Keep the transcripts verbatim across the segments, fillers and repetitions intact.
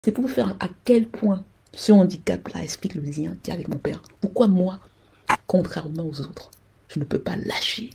C'est pour vous faire à quel point ce handicap-là explique le lien qu'il y a avec mon père. Pourquoi moi, contrairement aux autres, je ne peux pas lâcher.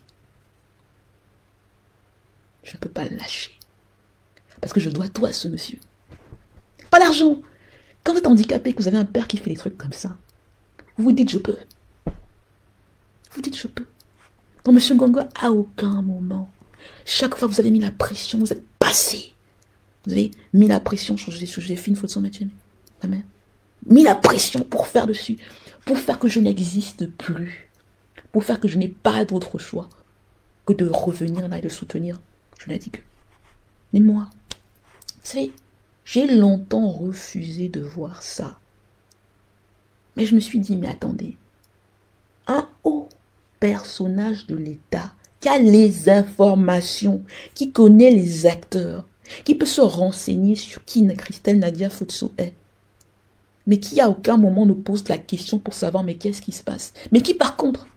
Je ne peux pas lâcher. Parce que je dois tout à ce monsieur. Pas l'argent. Quand vous êtes handicapé, que vous avez un père qui fait des trucs comme ça, vous vous dites je peux. Vous dites je peux. Donc monsieur Ngongo, à aucun moment, chaque fois que vous avez mis la pression, vous êtes passé. Vous avez mis la pression sur j'ai fait une faute sans métier. Amen. Mis la pression pour faire dessus, pour faire que je n'existe plus, pour faire que je n'ai pas d'autre choix que de revenir là et de soutenir. Je l'ai dit que. Mais moi, vous savez, j'ai longtemps refusé de voir ça. Mais je me suis dit, mais attendez, un haut personnage de l'État qui a les informations, qui connaît les acteurs, qui peut se renseigner sur qui Christelle Nadia Futso est, mais qui à aucun moment ne pose la question pour savoir mais qu'est-ce qui se passe, mais qui par contre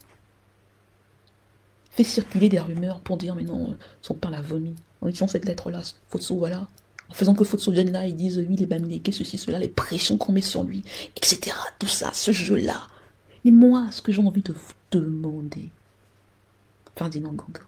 fait circuler des rumeurs pour dire mais non, son père l'a vomi, en disant cette lettre-là, Futso, voilà, en faisant que Futso vienne là, ils disent oui, les Bamileke, ceci, cela, les pressions qu'on met sur lui, et cetera. Tout ça, ce jeu-là. Mais moi, ce que j'ai envie de vous demander, Ferdinand Ngongo,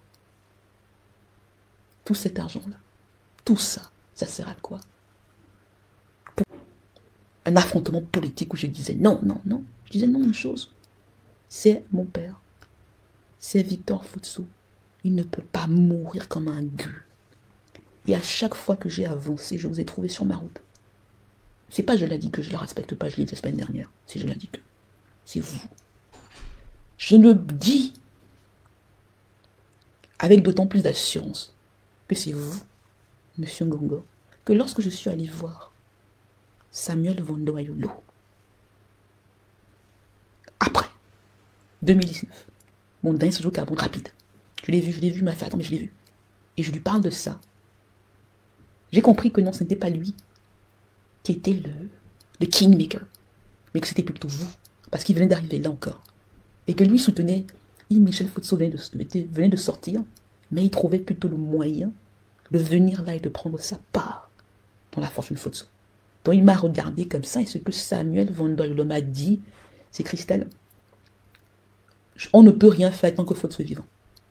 tout cet argent-là, tout ça, ça sert à quoi? Pour un affrontement politique où je disais non, non, non. Je disais non, une chose. C'est mon père. C'est Victor Futso. Il ne peut pas mourir comme un gueux. Et à chaque fois que j'ai avancé, je vous ai trouvé sur ma route. C'est pas je l'ai dit que je ne la respecte pas, je l'ai dit la semaine dernière. C'est je l'ai dit que. C'est vous. Je le dis avec d'autant plus d'assurance que c'est vous, monsieur Ngongo, que lorsque je suis allé voir Samuel Vandoayolo, après deux mille dix-neuf, mon dernier séjour carbone rapide, je l'ai vu, je l'ai vu, ma fille, attends, mais je l'ai vu. Et je lui parle de ça. J'ai compris que non, ce n'était pas lui qui était le, le kingmaker, mais que c'était plutôt vous, parce qu'il venait d'arriver là encore. Et que lui soutenait, Yves Michel Futso venait de, venait de sortir, mais il trouvait plutôt le moyen de venir là et de prendre sa part dans la fortune Futso. Donc il m'a regardé comme ça, et ce que Samuel Vandoayolo m'a dit, c'est Christelle, on ne peut rien faire tant que Futso est vivant.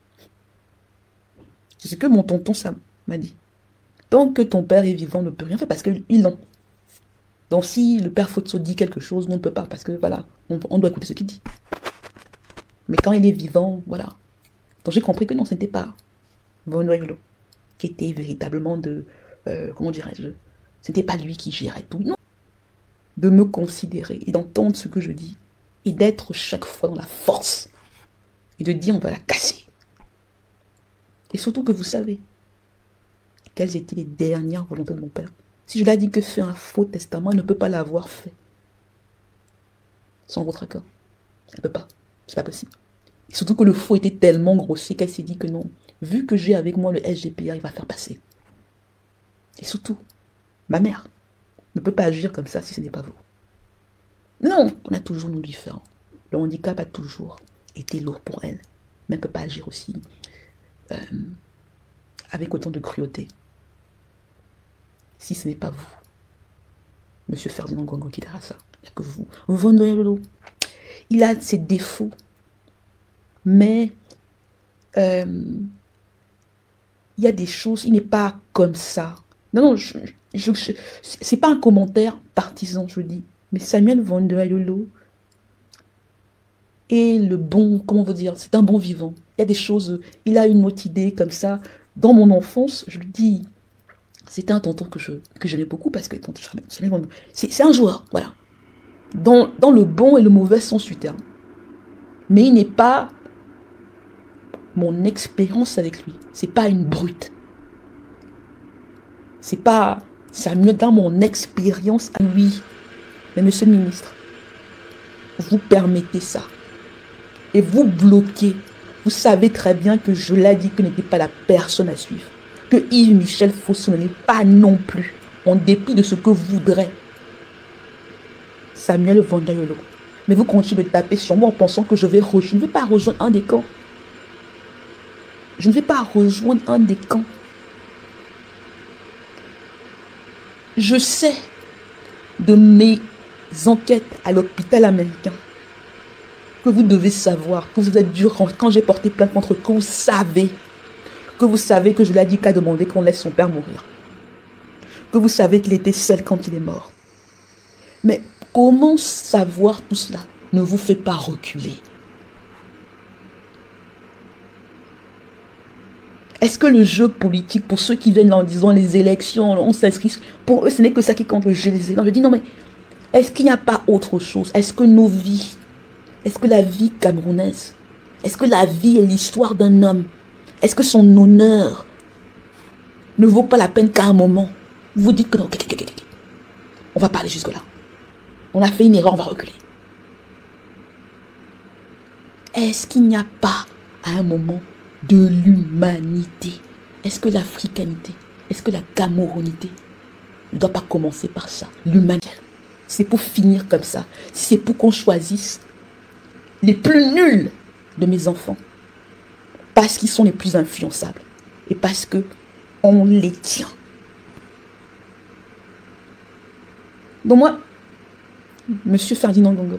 C'est ce que mon tonton Sam m'a dit. Tant que ton père est vivant, on ne peut rien faire parce qu'ils l'ont. Donc si le père Futso dit quelque chose, on ne peut pas parce que voilà, on, on doit écouter ce qu'il dit. Mais quand il est vivant, voilà. Donc j'ai compris que non, ce n'était pas Vandoayolo qui était véritablement de, euh, comment dirais-je, ce n'était pas lui qui gérait tout, non. De me considérer et d'entendre ce que je dis et d'être chaque fois dans la force et de dire on va la casser. Et surtout que vous savez quelles étaient les dernières volontés de mon père. Si je lui ai dit que faire un faux testament, il ne peut pas l'avoir fait sans votre accord. Elle ne peut pas. C'est pas possible. Et surtout que le faux était tellement grossier qu'elle s'est dit que non. Vu que j'ai avec moi le S G P A, il va faire passer. Et surtout, ma mère ne peut pas agir comme ça si ce n'est pas vous. Non, on a toujours nous différents. Le handicap a toujours été lourd pour elle. Mais elle ne peut pas agir aussi euh, avec autant de cruauté. Si ce n'est pas vous, monsieur Ferdinand Ngongo qui dira ça. Il n'y a que vous. Vandoayolo, il a ses défauts. Mais euh, il y a des choses, il n'est pas comme ça. Non, non, je, je, je, c'est pas un commentaire partisan, je dis. Mais Samuel Vandoayolo est le bon, comment vous dire, c'est un bon vivant. Il y a des choses, il a une autre idée comme ça. Dans mon enfance, je lui dis, c'était un tonton que je que j'aimais beaucoup parce que c'est un joueur, voilà. Dans, dans le bon et le mauvais sens du terme. Mais il n'est pas mon expérience avec lui. C'est pas une brute. C'est pas ça mieux dans mon expérience à lui. Mais monsieur le ministre, vous permettez ça. Et vous bloquez. Vous savez très bien que je l'ai dit que n'était pas la personne à suivre. Que Yves Michel Futso n'est pas non plus, en dépit de ce que voudrait Samuel Vandoayolo. Mais vous continuez de taper sur moi en pensant que je vais rejoindre. Je ne vais pas rejoindre un des camps. Je ne vais pas rejoindre un des camps. Je sais de mes enquêtes à l'hôpital américain, que vous devez savoir, que vous êtes dur quand, quand j'ai porté plainte contre eux, que vous savez, que vous savez que je l'ai dit qu'à demander qu'on laisse son père mourir, que vous savez qu'il était seul quand il est mort. Mais comment savoir tout cela ne vous fait pas reculer? Est-ce que le jeu politique, pour ceux qui viennent en disant les élections, on s'inscrit, pour eux ce n'est que ça qui compte, le jeu des élections? Je dis non mais, est-ce qu'il n'y a pas autre chose? Est-ce que nos vies, est-ce que la vie camerounaise, est-ce que la vie est l'histoire d'un homme? Est-ce que son honneur ne vaut pas la peine qu'à un moment, vous dites que non, on va pas aller jusque-là. On a fait une erreur, on va reculer. Est-ce qu'il n'y a pas à un moment de l'humanité? Est-ce que l'africanité, est-ce que la camerounité ne doit pas commencer par ça? L'humanité. C'est pour finir comme ça. C'est pour qu'on choisisse les plus nuls de mes enfants. Parce qu'ils sont les plus influençables. Et parce que on les tient. Donc moi, Monsieur Ferdinand Gongo,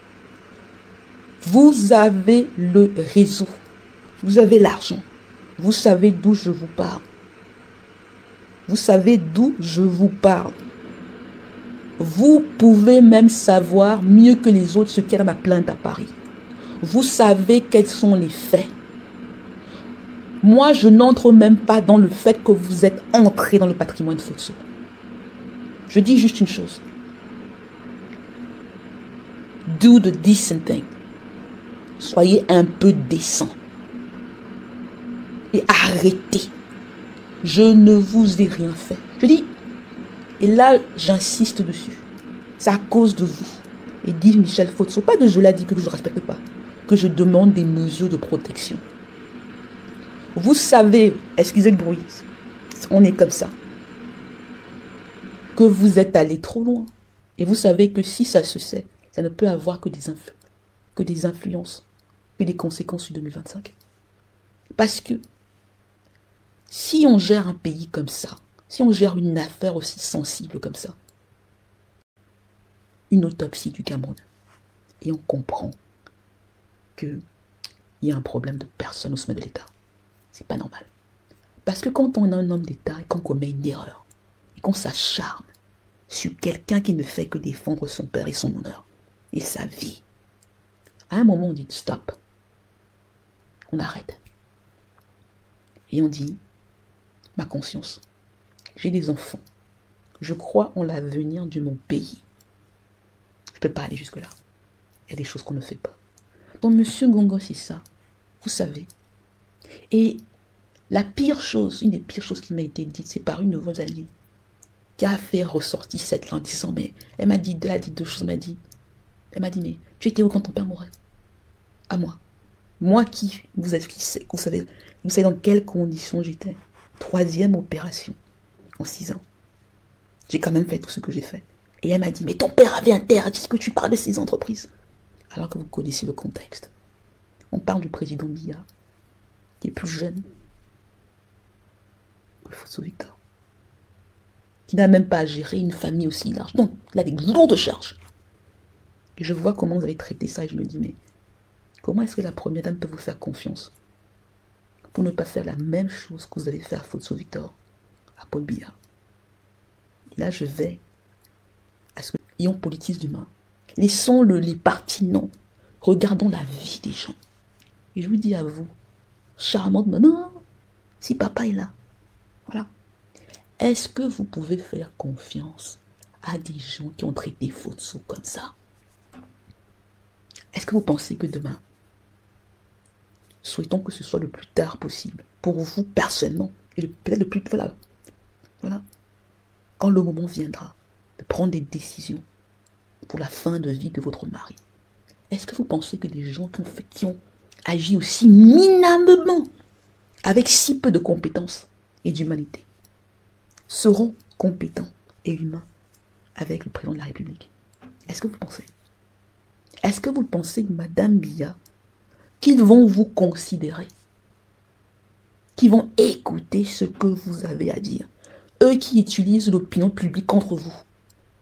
vous avez le réseau. Vous avez l'argent. Vous savez d'où je vous parle. Vous savez d'où je vous parle. Vous pouvez même savoir mieux que les autres ce qu'il y a dans ma plainte à Paris. Vous savez quels sont les faits. Moi, je n'entre même pas dans le fait que vous êtes entré dans le patrimoine de Fotso. Je dis juste une chose. Do the decent thing. Soyez un peu décent. Et arrêtez. Je ne vous ai rien fait. Je dis, et là, j'insiste dessus. C'est à cause de vous. Et dit Michel Fotso, pas que je l'ai dit que je ne respecte pas, que je demande des mesures de protection. Vous savez, excusez le bruit, on est comme ça, que vous êtes allé trop loin. Et vous savez que si ça se sait, ça ne peut avoir que des, influ que des influences, que des conséquences sur deux mille vingt-cinq. Parce que si on gère un pays comme ça, si on gère une affaire aussi sensible comme ça, une autopsie du Cameroun, et on comprend qu'il y a un problème de personne au sommet de l'État, c'est pas normal. Parce que quand on a un homme d'État et qu'on commet une erreur, et qu'on s'acharne sur quelqu'un qui ne fait que défendre son père et son honneur, et sa vie, à un moment on dit stop, on arrête. Et on dit, ma conscience, j'ai des enfants, je crois en l'avenir de mon pays. Je ne peux pas aller jusque-là. Il y a des choses qu'on ne fait pas. Donc, Monsieur Gongo, c'est ça. Vous savez. Et la pire chose, une des pires choses qui m'a été dite, c'est par une de vos alliées qui a fait ressortir cette langue en disant, mais elle m'a dit, elle a dit deux choses, elle m'a dit, elle m'a dit, mais tu étais où quand ton père mourait? À moi. Moi qui, vous, avez, vous, savez, vous savez dans quelles conditions j'étais. Troisième opération en six ans. J'ai quand même fait tout ce que j'ai fait. Et elle m'a dit, mais ton père avait interdit que tu parles de ces entreprises. Alors que vous connaissez le contexte. On parle du président Biya, qui est plus jeune que Fotso Victor, qui n'a même pas à gérer une famille aussi large. Donc, il a des lourdes charges. Et je vois comment vous avez traité ça et je me dis, mais comment est-ce que la première dame peut vous faire confiance pour ne pas faire la même chose que vous allez faire à Fotso Victor, à Paul Biya? Et là, je vais à ce que on politise d'humain. Laissons le, les partis non. Regardons la vie des gens. Et je vous dis à vous, charmante maman, si papa est là, voilà. Est-ce que vous pouvez faire confiance à des gens qui ont traité Fotso comme ça? Est-ce que vous pensez que demain, souhaitons que ce soit le plus tard possible, pour vous personnellement, et peut-être le plus, voilà, voilà, quand le moment viendra de prendre des décisions pour la fin de vie de votre mari, est-ce que vous pensez que des gens qui ont, fait, qui ont agi aussi minablement, avec si peu de compétences et d'humanité, seront compétents et humains avec le président de la République? Est-ce que vous pensez? Est-ce que vous pensez, Madame Biya, qu'ils vont vous considérer, qu'ils vont écouter ce que vous avez à dire, eux qui utilisent l'opinion publique contre vous,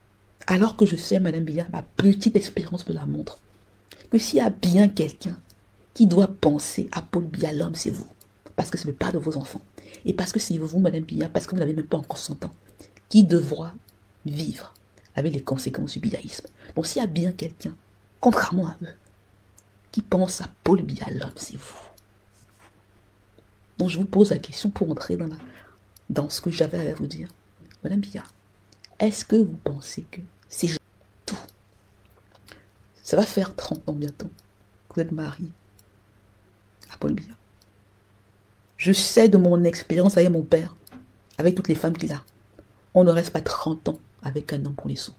Alors que je sais, Madame Biya, ma petite expérience me la montre, que s'il y a bien quelqu'un qui doit penser à Paul Biya, l'homme, c'est vous. Parce que c'est le père de vos enfants. Et parce que c'est vous, Madame Biya, parce que vous n'avez même pas encore cent ans, qui devra vivre avec les conséquences du biyaïsme. Donc s'il y a bien quelqu'un, contrairement à eux, qui pense à Paul Biya, l'homme, c'est vous. Donc je vous pose la question pour entrer dans, la, dans ce que j'avais à vous dire. Madame Biya, est-ce que vous pensez que ces gens, tout, ça va faire trente ans bientôt que vous êtes marié à Paul Biya? Je sais de mon expérience avec mon père, avec toutes les femmes qu'il a, on ne reste pas trente ans avec un homme pour les sous.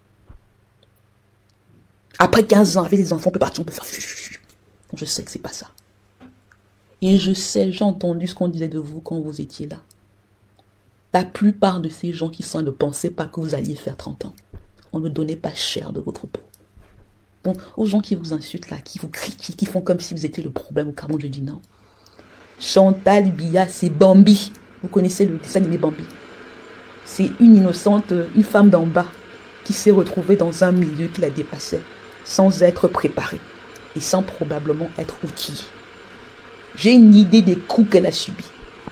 Après quinze ans, avec les enfants, on peut partir, on peut faire fufu. Donc je sais que c'est pas ça. Et je sais, j'ai entendu ce qu'on disait de vous quand vous étiez là. La plupart de ces gens qui sont là ne pensaient pas que vous alliez faire trente ans. On ne donnait pas cher de votre peau. Donc, aux gens qui vous insultent là, qui vous critiquent, qui font comme si vous étiez le problème au Cameroun, je dis non. Chantal Biya, c'est Bambi. Vous connaissez le dessin animé Bambi. C'est une innocente, une femme d'en bas, qui s'est retrouvée dans un milieu qui la dépassait, sans être préparée, et sans probablement être outillée. J'ai une idée des coups qu'elle a subis.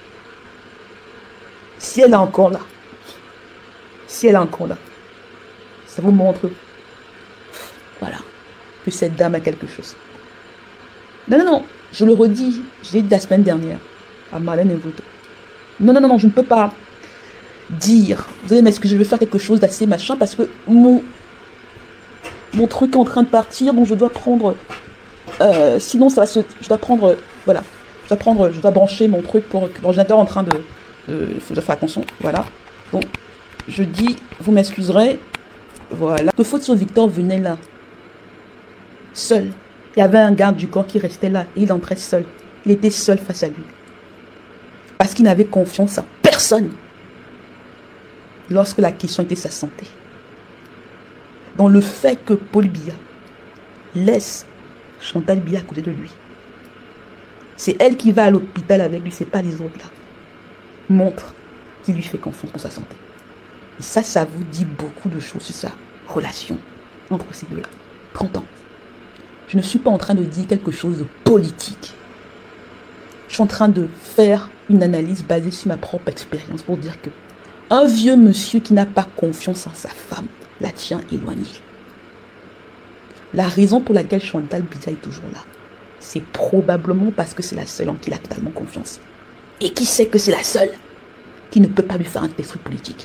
Si elle est encore là, si elle est encore là, ça vous montre, voilà, que cette dame a quelque chose. Non, non, non, je le redis, je l'ai dit la semaine dernière à Marlène et vous. Non, non, non, non, je ne peux pas dire, vous allez m'excuser, je vais faire quelque chose d'assez machin parce que mon, mon truc est en train de partir, donc je dois prendre, euh, sinon ça va se, je dois prendre, voilà, je dois prendre, je dois brancher mon truc pour l'ordinateur en train de, il faut faire attention, voilà. Donc, je dis, vous m'excuserez, voilà. Que faut-il Victor venait là, seul. Il y avait un garde du corps qui restait là, et il entrait seul. Il était seul face à lui. Parce qu'il n'avait confiance en personne. Lorsque la question était sa santé. Dans le fait que Paul Biya laisse Chantal Biya à côté de lui. C'est elle qui va à l'hôpital avec lui, c'est pas les autres là. Montre qu'il lui fait confiance pour sa santé. Et ça, ça vous dit beaucoup de choses sur sa relation entre ces deux-là. trente ans. Je ne suis pas en train de dire quelque chose de politique. Je suis en train de faire une analyse basée sur ma propre expérience pour dire que un vieux monsieur qui n'a pas confiance en sa femme la tient éloignée. La raison pour laquelle Chantal Biya est toujours là, c'est probablement parce que c'est la seule en qui il a totalement confiance. Et qui sait que c'est la seule qui ne peut pas lui faire un test politique.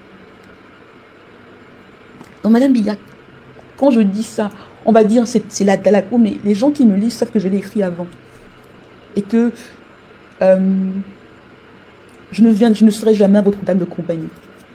Donc Madame Biya, quand je dis ça, on va dire c'est la Dalako, mais les gens qui me lisent savent que je l'ai écrit avant. Et que euh, je, ne viens, je ne serai jamais votre dame de compagnie.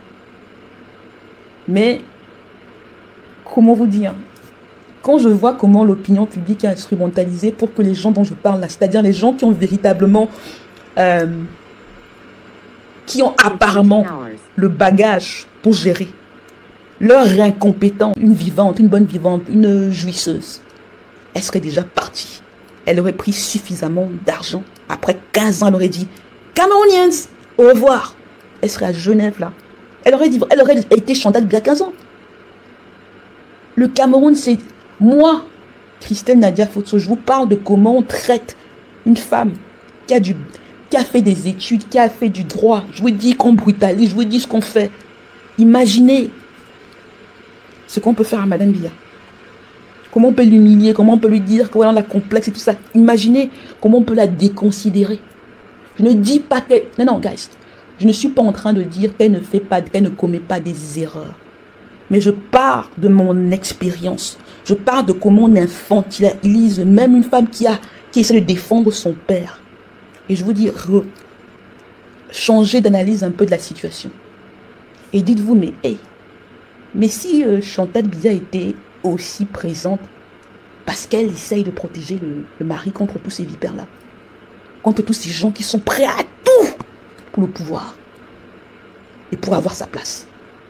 Mais, comment vous dire, quand je vois comment l'opinion publique est instrumentalisée pour que les gens dont je parle là, c'est-à-dire les gens qui ont véritablement, euh, qui ont apparemment le bagage pour gérer, leur incompétence, une vivante, une bonne vivante, une jouisseuse, elle serait déjà partie. Elle aurait pris suffisamment d'argent. Après quinze ans, elle aurait dit « Camerouniens, au revoir !» Elle serait à Genève, là. Elle aurait, dit, elle aurait été Chantal il y a quinze ans. Le Cameroun, c'est moi, Christelle Nadia Fotso. Je vous parle de comment on traite une femme qui a, du, qui a fait des études, qui a fait du droit. Je vous dis qu'on brutalise, je vous dis ce qu'on fait. Imaginez ce qu'on peut faire à Madame Biya. Comment on peut l'humilier, comment on peut lui dire qu'on la complexe et tout ça. Imaginez comment on peut la déconsidérer. Je ne dis pas qu'elle... Non, non, guys. Je ne suis pas en train de dire qu'elle ne fait pas, qu'elle ne commet pas des erreurs. Mais je parle de mon expérience. Je parle de comment on infantilise même une femme qui, a, qui essaie de défendre son père. Et je vous dis, re, changez d'analyse un peu de la situation. Et dites-vous, mais, hey, mais si euh, Chantal Biya était aussi présente parce qu'elle essaye de protéger le, le mari contre tous ces vipères-là, contre tous ces gens qui sont prêts à tout pour le pouvoir et pour avoir sa place.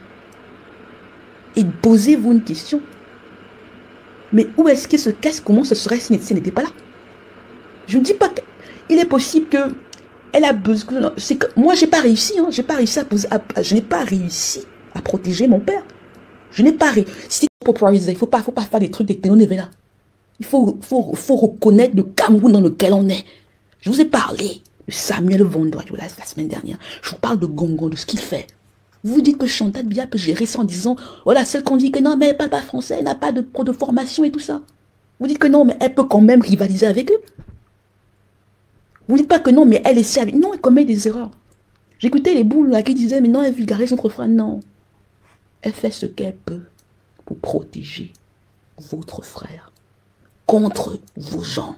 Et posez-vous une question. Mais où est-ce qu'il se casse? Comment ce serait si ce n'était pas là? Je ne dis pas qu'il est possible que elle a besoin. Que moi, j'ai pas réussi. Hein, j'ai pas réussi à poser. À, je n'ai pas réussi à protéger mon père. Je n'ai pas réussi à populariser. Il ne faut pas, faut pas faire des trucs des télénovelas. Il faut, faut, faut reconnaître le Cameroun dans lequel on est. Je vous ai parlé de Samuel Vondoyo la, la semaine dernière. Je vous parle de Gongo, de ce qu'il fait. Vous dites que Chantal Biya peut gérer ça en disant, voilà, celle qu'on dit que non, mais elle ne parle pas français, elle n'a pas de, de formation et tout ça. Vous dites que non, mais elle peut quand même rivaliser avec eux. Vous ne dites pas que non, mais elle essaie avec... Non, elle commet des erreurs. J'écoutais les boules là qui disaient, mais non, elle vulgarise notre frère. Non. Elle fait ce qu'elle peut pour protéger votre frère contre vos gens.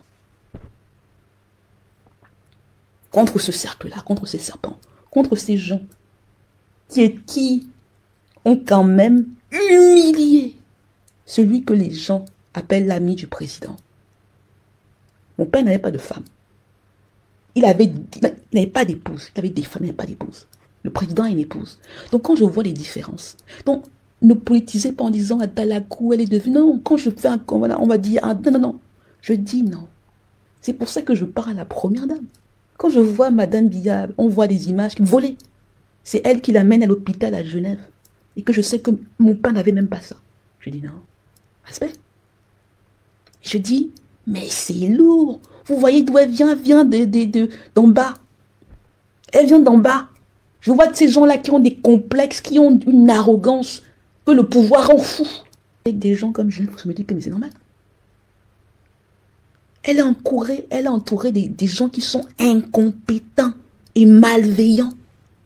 Contre ce cercle-là, contre ces serpents, contre ces gens qui, qui ont quand même humilié celui que les gens appellent l'ami du président. Mon père n'avait pas de femme. Il avait, il n'avait pas d'épouse. Il avait des femmes, il n'avait pas d'épouse. Le président a une épouse. Donc quand je vois les différences, donc ne politisez pas en disant à Dalakou, elle est devenue. Non, quand je fais un... Voilà, on va dire, ah, non, non, non. Je dis non. C'est pour ça que je parle à la première dame. Quand je vois Madame Biya, on voit des images volées. C'est elle qui l'amène à l'hôpital à Genève. Et que je sais que mon père n'avait même pas ça. Je dis non. Respect. Je dis, mais c'est lourd. Vous voyez d'où elle vient? Elle vient de, de, de, d'en bas. Elle vient d'en bas. Je vois de ces gens-là qui ont des complexes, qui ont une arrogance, que le pouvoir rend fou. Avec des gens comme je, je me dis que c'est normal. Elle est entourée, elle est entourée des, des gens qui sont incompétents et malveillants.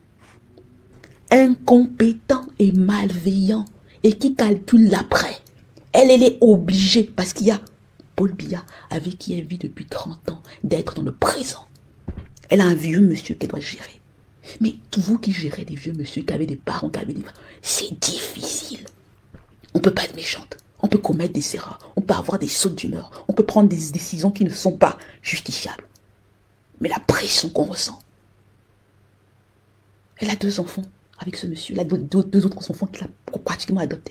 Incompétents et malveillants. Et qui calculent l'après. Elle, elle est obligée, parce qu'il y a Paul Biya, avec qui elle vit depuis trente ans, d'être dans le présent. Elle a un vieux monsieur qu'elle doit gérer. Mais vous qui gérez des vieux monsieur, qui avez des parents, qui avez des... C'est difficile. On ne peut pas être méchante. On peut commettre des erreurs. On peut avoir des sautes d'humeur. On peut prendre des décisions qui ne sont pas justifiables. Mais la pression qu'on ressent. Elle a deux enfants avec ce monsieur. Elle a deux, deux, deux autres enfants qu'elle a pratiquement adoptés.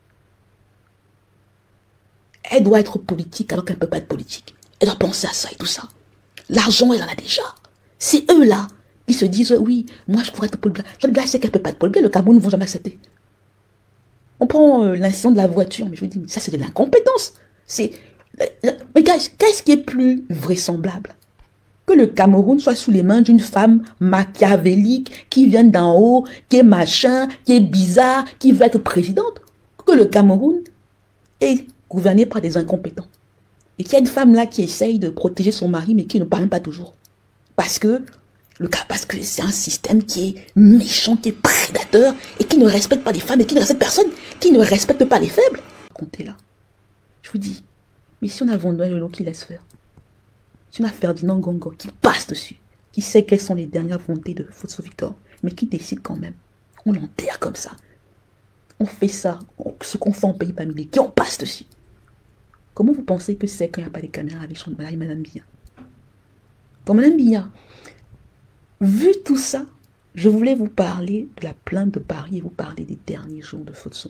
Elle doit être politique alors qu'elle ne peut pas être politique. Elle doit penser à ça et tout ça. L'argent, elle en a déjà. C'est eux-là qui se disent, oui, moi je pourrais être Paul Biya. Paul Biya sait qu'elle ne peut pas être Paul Biya. Le Cameroun ne vont jamais accepter. On prend euh, l'incident de la voiture, mais je vous dis, mais ça c'est de l'incompétence. C'est, mais qu'est-ce qui est plus vraisemblable? Que le Cameroun soit sous les mains d'une femme machiavélique qui vient d'en haut, qui est machin, qui est bizarre, qui veut être présidente. Que le Cameroun est gouverné par des incompétents. Et qu'il y a une femme là qui essaye de protéger son mari, mais qui ne parle pas toujours. Parce que le cas, parce que c'est un système qui est méchant, qui est prédateur, et qui ne respecte pas les femmes, et qui ne respecte personne, qui ne respecte pas les faibles. Comptez là. Je vous dis, mais si on a Vondoyo qui laisse faire, si on a Ferdinand Gongo qui passe dessus, qui sait quelles sont les dernières volontés de Fosso Victor, mais qui décide quand même, on l'enterre comme ça. On fait ça, on, ce qu'on fait en pays familier, qui on passe dessus. Comment vous pensez que c'est quand il n'y a pas de caméras avec son mari, Madame Biya? Quand Madame Biya, vu tout ça, je voulais vous parler de la plainte de Paris et vous parler des derniers jours de Fosso.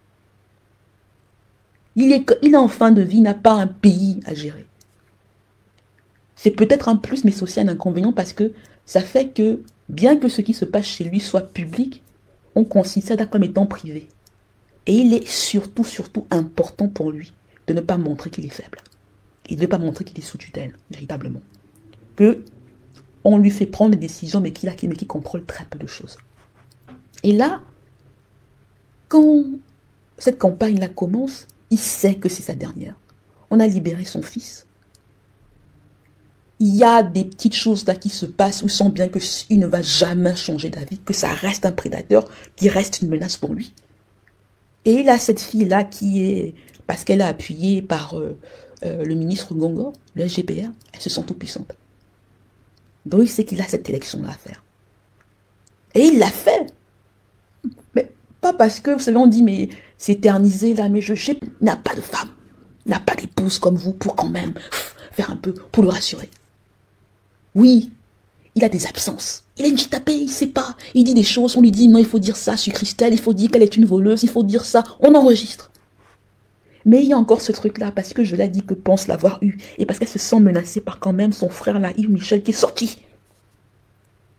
Il est, il est en fin de vie, il n'a pas un pays à gérer. C'est peut-être un plus, mais c'est aussi un inconvénient parce que ça fait que, bien que ce qui se passe chez lui soit public, on considère ça comme étant privé. Et il est surtout, surtout important pour lui de ne pas montrer qu'il est faible. Il ne veut pas montrer qu'il est sous tutelle, véritablement. Que on lui fait prendre des décisions, mais qu'il a, mais qu'il contrôle très peu de choses. Et là, quand cette campagne-là commence, il sait que c'est sa dernière. On a libéré son fils. Il y a des petites choses là qui se passent où il sent bien qu'il ne va jamais changer d'avis, que ça reste un prédateur, qui reste une menace pour lui. Et il a cette fille-là qui est, parce qu'elle est appuyée par euh, euh, le ministre Gongo, le S G P R, elle se sent toute puissante. Donc il sait qu'il a cette élection-là à faire. Et il l'a fait. Mais pas parce que, vous savez, on dit, mais c'est éternisé là, mais je sais, il n'a pas de femme, il n'a pas d'épouse comme vous pour quand même faire un peu, pour le rassurer. Oui, il a des absences. Il a une petite tapée, il ne sait pas. Il dit des choses, on lui dit non, il faut dire ça sur Christelle, il faut dire qu'elle est une voleuse, il faut dire ça, on enregistre. Mais il y a encore ce truc-là, parce que je l'ai dit que pense l'avoir eu, et parce qu'elle se sent menacée par quand même son frère là, Yves Michel, qui est sorti.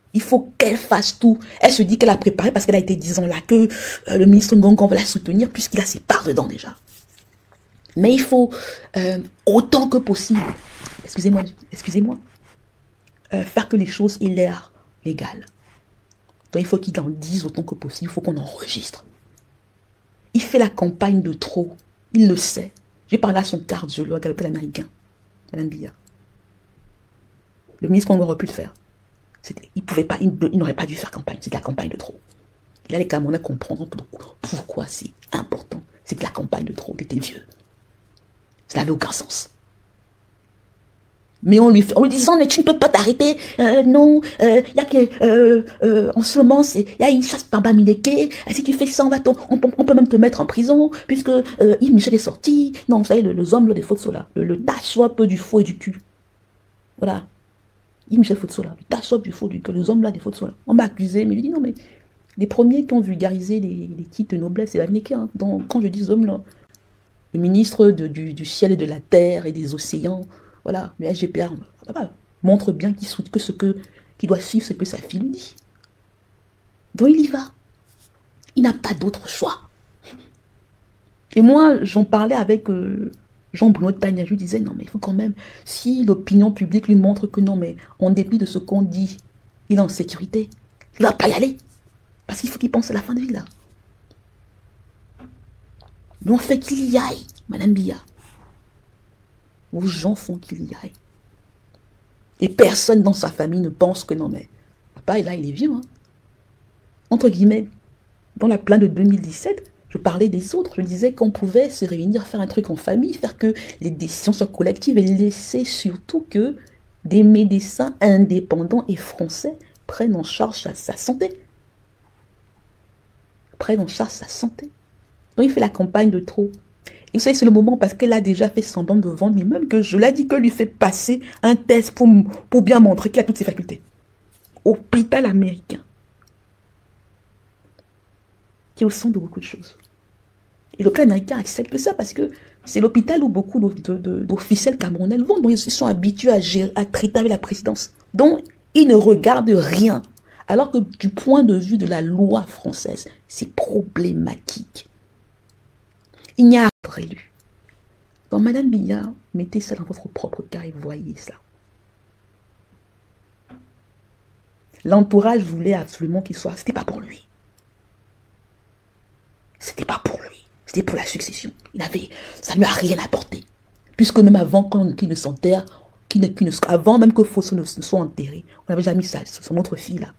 Il faut qu'elle fasse tout. Elle se dit qu'elle a préparé parce qu'elle a été dix ans là, que euh, le ministre Ngongo va la soutenir puisqu'il a ses parts dedans déjà. Mais il faut, euh, autant que possible, excusez-moi, excusez-moi, euh, faire que les choses aient l'air légales. Donc il faut qu'il en dise autant que possible, il faut qu'on enregistre. Il fait la campagne de trop, il le sait. J'ai parlé à son cardiologue, à l'hôpital américain, Madame Biya. Le ministre Ngongo aurait pu le faire. Il pouvait pas, il, il n'aurait pas dû faire campagne, c'est de la campagne de trop. Et là, les Camerounais comprendront pourquoi c'est important. C'est de la campagne de trop, il était vieux. Ça n'avait aucun sens. Mais on lui, on lui disant, mais tu ne peux pas t'arrêter, euh, non, il euh, y a que, euh, euh, en ce moment, il y a une chasse par Bamileke, si tu fais ça, on, va on, on, on peut même te mettre en prison, puisque euh, Yves Michel est sorti. Non, vous savez, le, le hommes des fautes là, le, le tache-swap du faux et du cul. Voilà. Yves Michel Fotsola, le tache-swap du faux du cul, les hommes là des fautes là. On m'a accusé, mais je dis non, mais les premiers qui ont vulgarisé les, les titres de noblesse, c'est Bamileke. Hein. Donc, quand je dis hommes là, le ministre de, du, du ciel et de la terre et des océans, voilà, le S G P R montre bien qu'il souhaite que ce que qu'il doit suivre ce que sa fille lui dit. Donc il y va. Il n'a pas d'autre choix. Et moi, j'en parlais avec euh, Jean-Bruno Tania, je lui disais, non mais il faut quand même, si l'opinion publique lui montre que non, mais en dépit de ce qu'on dit, il est en sécurité, il ne va pas y aller. Parce qu'il faut qu'il pense à la fin de vie là. Mais on fait qu'il y aille, Madame Biya. Vos gens font qu'il y aille. Et personne dans sa famille ne pense que non, mais papa, là, il est vieux. Hein. Entre guillemets, dans la plainte de deux mille dix-sept, je parlais des autres. Je disais qu'on pouvait se réunir, faire un truc en famille, faire que les décisions soient collectives et laisser surtout que des médecins indépendants et français prennent en charge sa, sa santé. Prennent en charge sa santé. Donc, il fait la campagne de trop. Et vous savez, c'est le moment parce qu'elle a déjà fait semblant de vendre lui-même que je l'ai dit que lui fait passer un test pour, pour bien montrer qu'il a toutes ses facultés. Hôpital américain. Qui est au centre de beaucoup de choses. Et l'hôpital américain accepte ça parce que c'est l'hôpital où beaucoup d'officiels camerounais vont. Donc ils se sont habitués à, gérer, à traiter avec la présidence. Donc ils ne regardent rien. Alors que du point de vue de la loi française, c'est problématique. Il n'y a pas élu. Donc, Madame Biya, mettez ça dans votre propre cas et voyez ça. L'entourage voulait absolument qu'il soit. C'était pas pour lui. C'était pas pour lui. C'était pour la succession. Il avait, ça ne lui a rien apporté. Puisque même avant qu'il ne s'enterre, qu'il ne, qu'il ne, avant même que Fosso ne, ne soit enterré, on avait déjà mis ça, son autre fille là.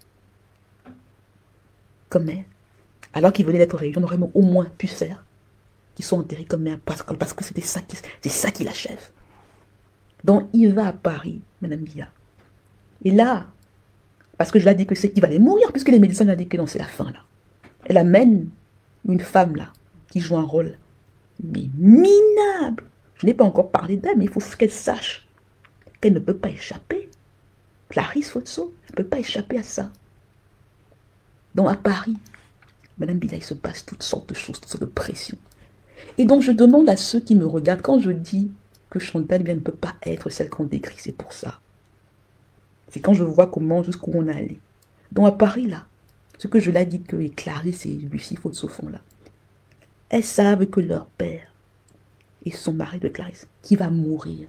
Comme mère. Alors qu'il venait d'être réélu, on aurait au moins pu faire. Qui sont enterrés comme mère parce que parce que c'était ça qui c'est ça qui l'achève. Donc il va à Paris, Madame Biya. Et là, parce que je l'ai dit que c'est qu'il va aller mourir, puisque les médecins lui ont dit que non, c'est la fin là. Elle amène une femme là qui joue un rôle mais minable. Je n'ai pas encore parlé d'elle, mais il faut qu'elle sache qu'elle ne peut pas échapper. Clarisse Fotso ne peut pas échapper à ça. Donc à Paris, Madame Biya, il se passe toutes sortes de choses, toutes sortes de pressions. Et donc, je demande à ceux qui me regardent, quand je dis que Chantal bien, ne peut pas être celle qu'on décrit, c'est pour ça. C'est quand je vois comment, jusqu'où on est allé. Donc, à Paris, là, ce que je l'ai dit que Clarisse et Lucie Fotso font là, elles savent que leur père et son mari de Clarisse, qui va mourir,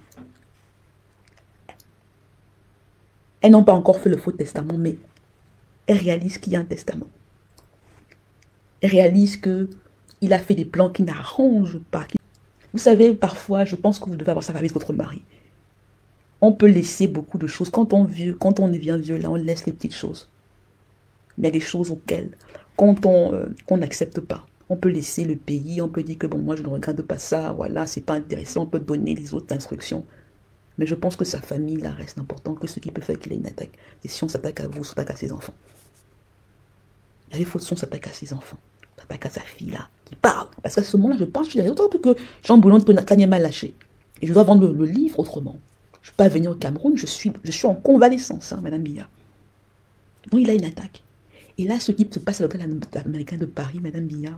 elles n'ont pas encore fait le faux testament, mais elles réalisent qu'il y a un testament. Elles réalisent que il a fait des plans qui n'arrangent pas. Vous savez, parfois, je pense que vous devez avoir ça avec votre mari. On peut laisser beaucoup de choses. Quand on, vieux, quand on devient vieux, là, on laisse les petites choses. Il y a des choses auxquelles, quand on euh, qu'on n'accepte pas, on peut laisser le pays, on peut dire que bon, moi, je ne regarde pas ça, voilà, c'est pas intéressant, on peut donner les autres instructions. Mais je pense que sa famille, là, reste important, que ce qui peut faire qu'il ait une attaque. Et si on s'attaque à vous, on s'attaque à ses enfants. Les fautes, on s'attaque à ses enfants. S'attaque à sa fille, là, qui parle. Parce qu'à ce moment-là, je pense que j'ai autant que Jean-Bruno Tania m'a lâché. Et je dois vendre le, le livre autrement. Je ne peux pas venir au Cameroun, je suis, je suis en convalescence, hein, Madame Biya. Donc il a une attaque. Et là, ce qui se passe à l'hôpital américain de Paris, Madame Biya,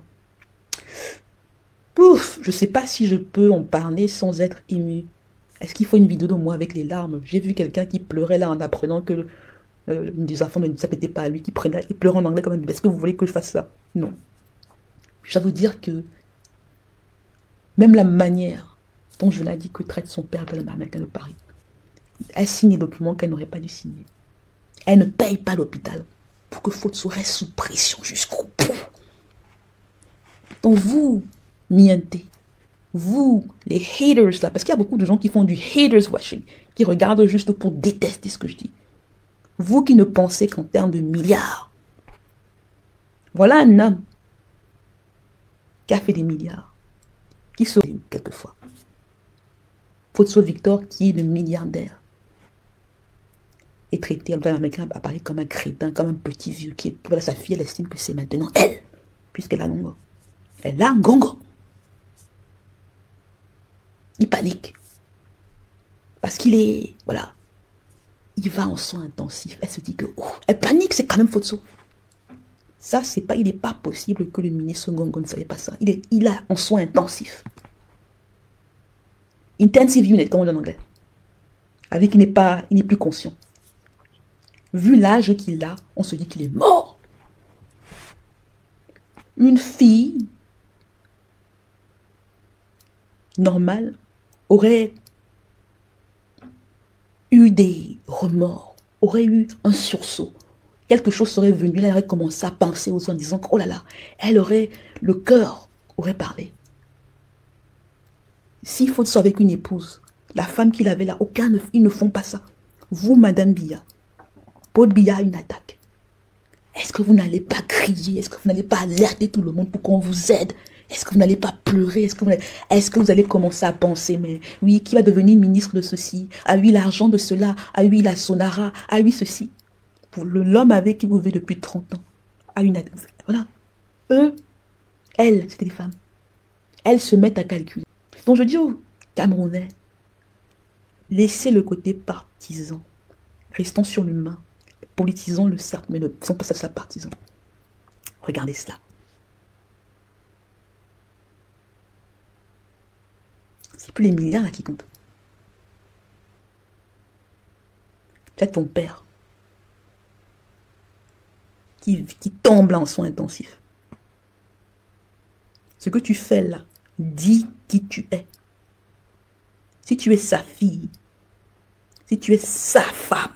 pouf, je ne sais pas si je peux en parler sans être émue. Est-ce qu'il faut une vidéo de moi avec les larmes? J'ai vu quelqu'un qui pleurait là en apprenant que euh, des enfants ne s'appelaient pas à lui, qui prenait, il pleurait en anglais comme un bébé. Est-ce que vous voulez que je fasse ça? Non. Je dois vous dire que même la manière dont je l'ai dit que traite son père de l'américain de Paris, elle signe des documents qu'elle n'aurait pas dû signer. Elle ne paye pas l'hôpital pour que Fotso reste sous pression jusqu'au bout. Donc vous, Mienté, vous, les haters là, parce qu'il y a beaucoup de gens qui font du haters watching, qui regardent juste pour détester ce que je dis. Vous qui ne pensez qu'en termes de milliards. Voilà un homme qui a fait des milliards, qui se quelquefois. Fotso Victor, qui est le milliardaire, est traité, l'américain apparaît comme un crétin, comme un petit vieux, qui est, voilà, sa fille, elle estime que c'est maintenant elle, puisqu'elle a gongo. Elle a un gongo. Il panique. Parce qu'il est, voilà, il va en soins intensifs. Elle se dit que, oh, elle panique, c'est quand même Fotso. Ça, c'est pas, il n'est pas possible que le ministre Ngongo ne savait pas ça. Il est, il a en soins intensifs. Intensive unit, comme on dit en anglais. Avec qu'il n'est pas, il n'est plus conscient. Vu l'âge qu'il a, on se dit qu'il est mort. Une fille normale aurait eu des remords, aurait eu un sursaut. Quelque chose serait venu, elle aurait commencé à penser aux autres en disant que, oh là là, elle aurait, le cœur aurait parlé. S'il faut ça avec une épouse, la femme qu'il avait là, aucun, ils ne font pas ça. Vous, Madame Biya, Paul Biya a une attaque. Est-ce que vous n'allez pas crier? Est-ce que vous n'allez pas alerter tout le monde pour qu'on vous aide? Est-ce que vous n'allez pas pleurer? Est-ce que, est que vous allez commencer à penser, mais oui, qui va devenir ministre de ceci? Ah oui, l'argent de cela. Ah oui, la Sonara. Ah oui, ceci. Pour l'homme avec qui vous vivez depuis trente ans. A une attaque. Voilà. Eux, elles, c'était des femmes. Elles se mettent à calculer. Donc je dis aux Camerounais, laissez le côté partisan. Restons sur l'humain. Politisons le cercle, mais ne faisons pas ça partisan. Regardez cela. C'est plus les milliards là qui comptent. C'est ton père qui, qui tombe là en soins intensifs. Ce que tu fais là, dis qui tu es. Si tu es sa fille, si tu es sa femme,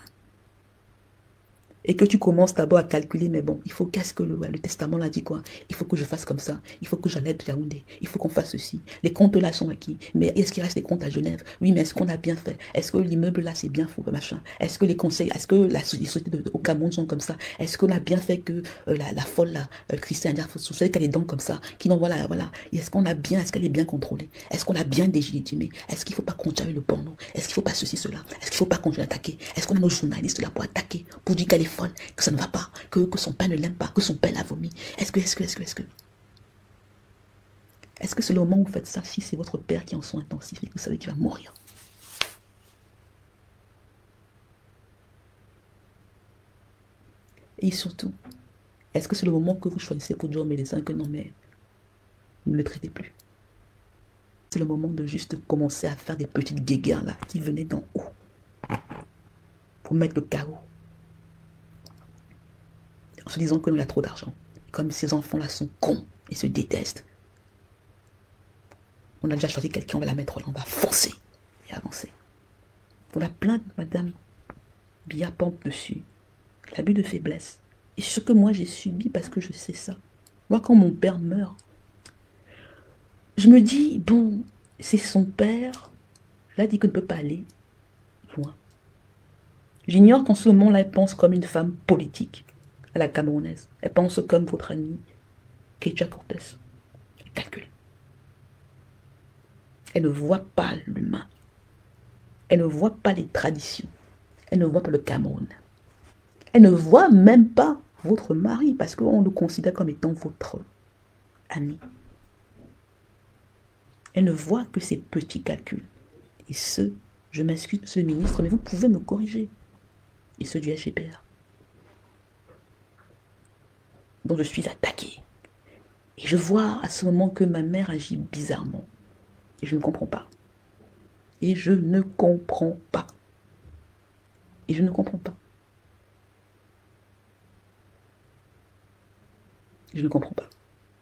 et que tu commences d'abord à calculer, mais bon, il faut qu'est-ce que le, le testament l'a dit quoi? Il faut que je fasse comme ça, il faut que j'aide Yaoundé, il faut qu'on fasse ceci. Les comptes là sont acquis, mais est-ce qu'il reste des comptes à Genève? Oui, mais est-ce qu'on a bien fait? Est-ce que l'immeuble là c'est bien fou, machin? Est-ce que les conseils, est-ce que la, les sociétés de, de, au Cameroun sont comme ça? Est-ce qu'on a bien fait que euh, la, la folle là, euh, Christiane, vous savez qu'elle est donc comme ça, qui n'envoie voilà, voilà. Est-ce qu'on a bien, est-ce qu'elle est bien contrôlée? Est-ce qu'on a bien délégitimé? Est-ce qu'il ne faut pas continuer le porno? Est-ce qu'il ne faut pas ceci, cela? Est-ce qu'il ne faut pas continuer à attaquer? Est-ce qu'on a nos journalistes là pour attaquer, pour dire qu'elle est folle, que ça ne va pas? Que, que son père ne l'aime pas, que son père l'a vomi. Est-ce que, est-ce que, est-ce que, est-ce que Est-ce que c'est le moment où vous faites ça, si c'est votre père qui est en soins intensifs et que vous savez qu'il va mourir? Et surtout, est-ce que c'est le moment que vous choisissez pour dire au médecin que non, mais ne le traitez plus? C'est le moment de juste commencer à faire des petites guéguerres là, qui venaient d'en haut, pour mettre le carreau. En se disant qu'on a trop d'argent. Comme ces enfants-là sont cons et se détestent. On a déjà choisi quelqu'un, on va la mettre là, on va foncer et avancer. Pour la plainte, Madame Biya pompe dessus. L'abus de faiblesse. Et ce que moi j'ai subi parce que je sais ça. Moi, quand mon père meurt, je me dis, bon, c'est son père. Là, il dit qu'il ne peut pas aller loin. J'ignore qu'en ce moment-là, elle pense comme une femme politique à la camerounaise. Elle pense comme votre amie Keïta Cortés. Elle calcule. Elle ne voit pas l'humain. Elle ne voit pas les traditions. Elle ne voit pas le Cameroun. Elle ne voit même pas votre mari parce qu'on le considère comme étant votre ami. Elle ne voit que ces petits calculs. Et ce, je m'excuse, monsieur le ministre, mais vous pouvez me corriger. Et ceux du S G P R. dont je suis attaquée. Et je vois à ce moment que ma mère agit bizarrement. Et je ne comprends pas. Et je ne comprends pas. Et je ne comprends pas. Je ne comprends pas.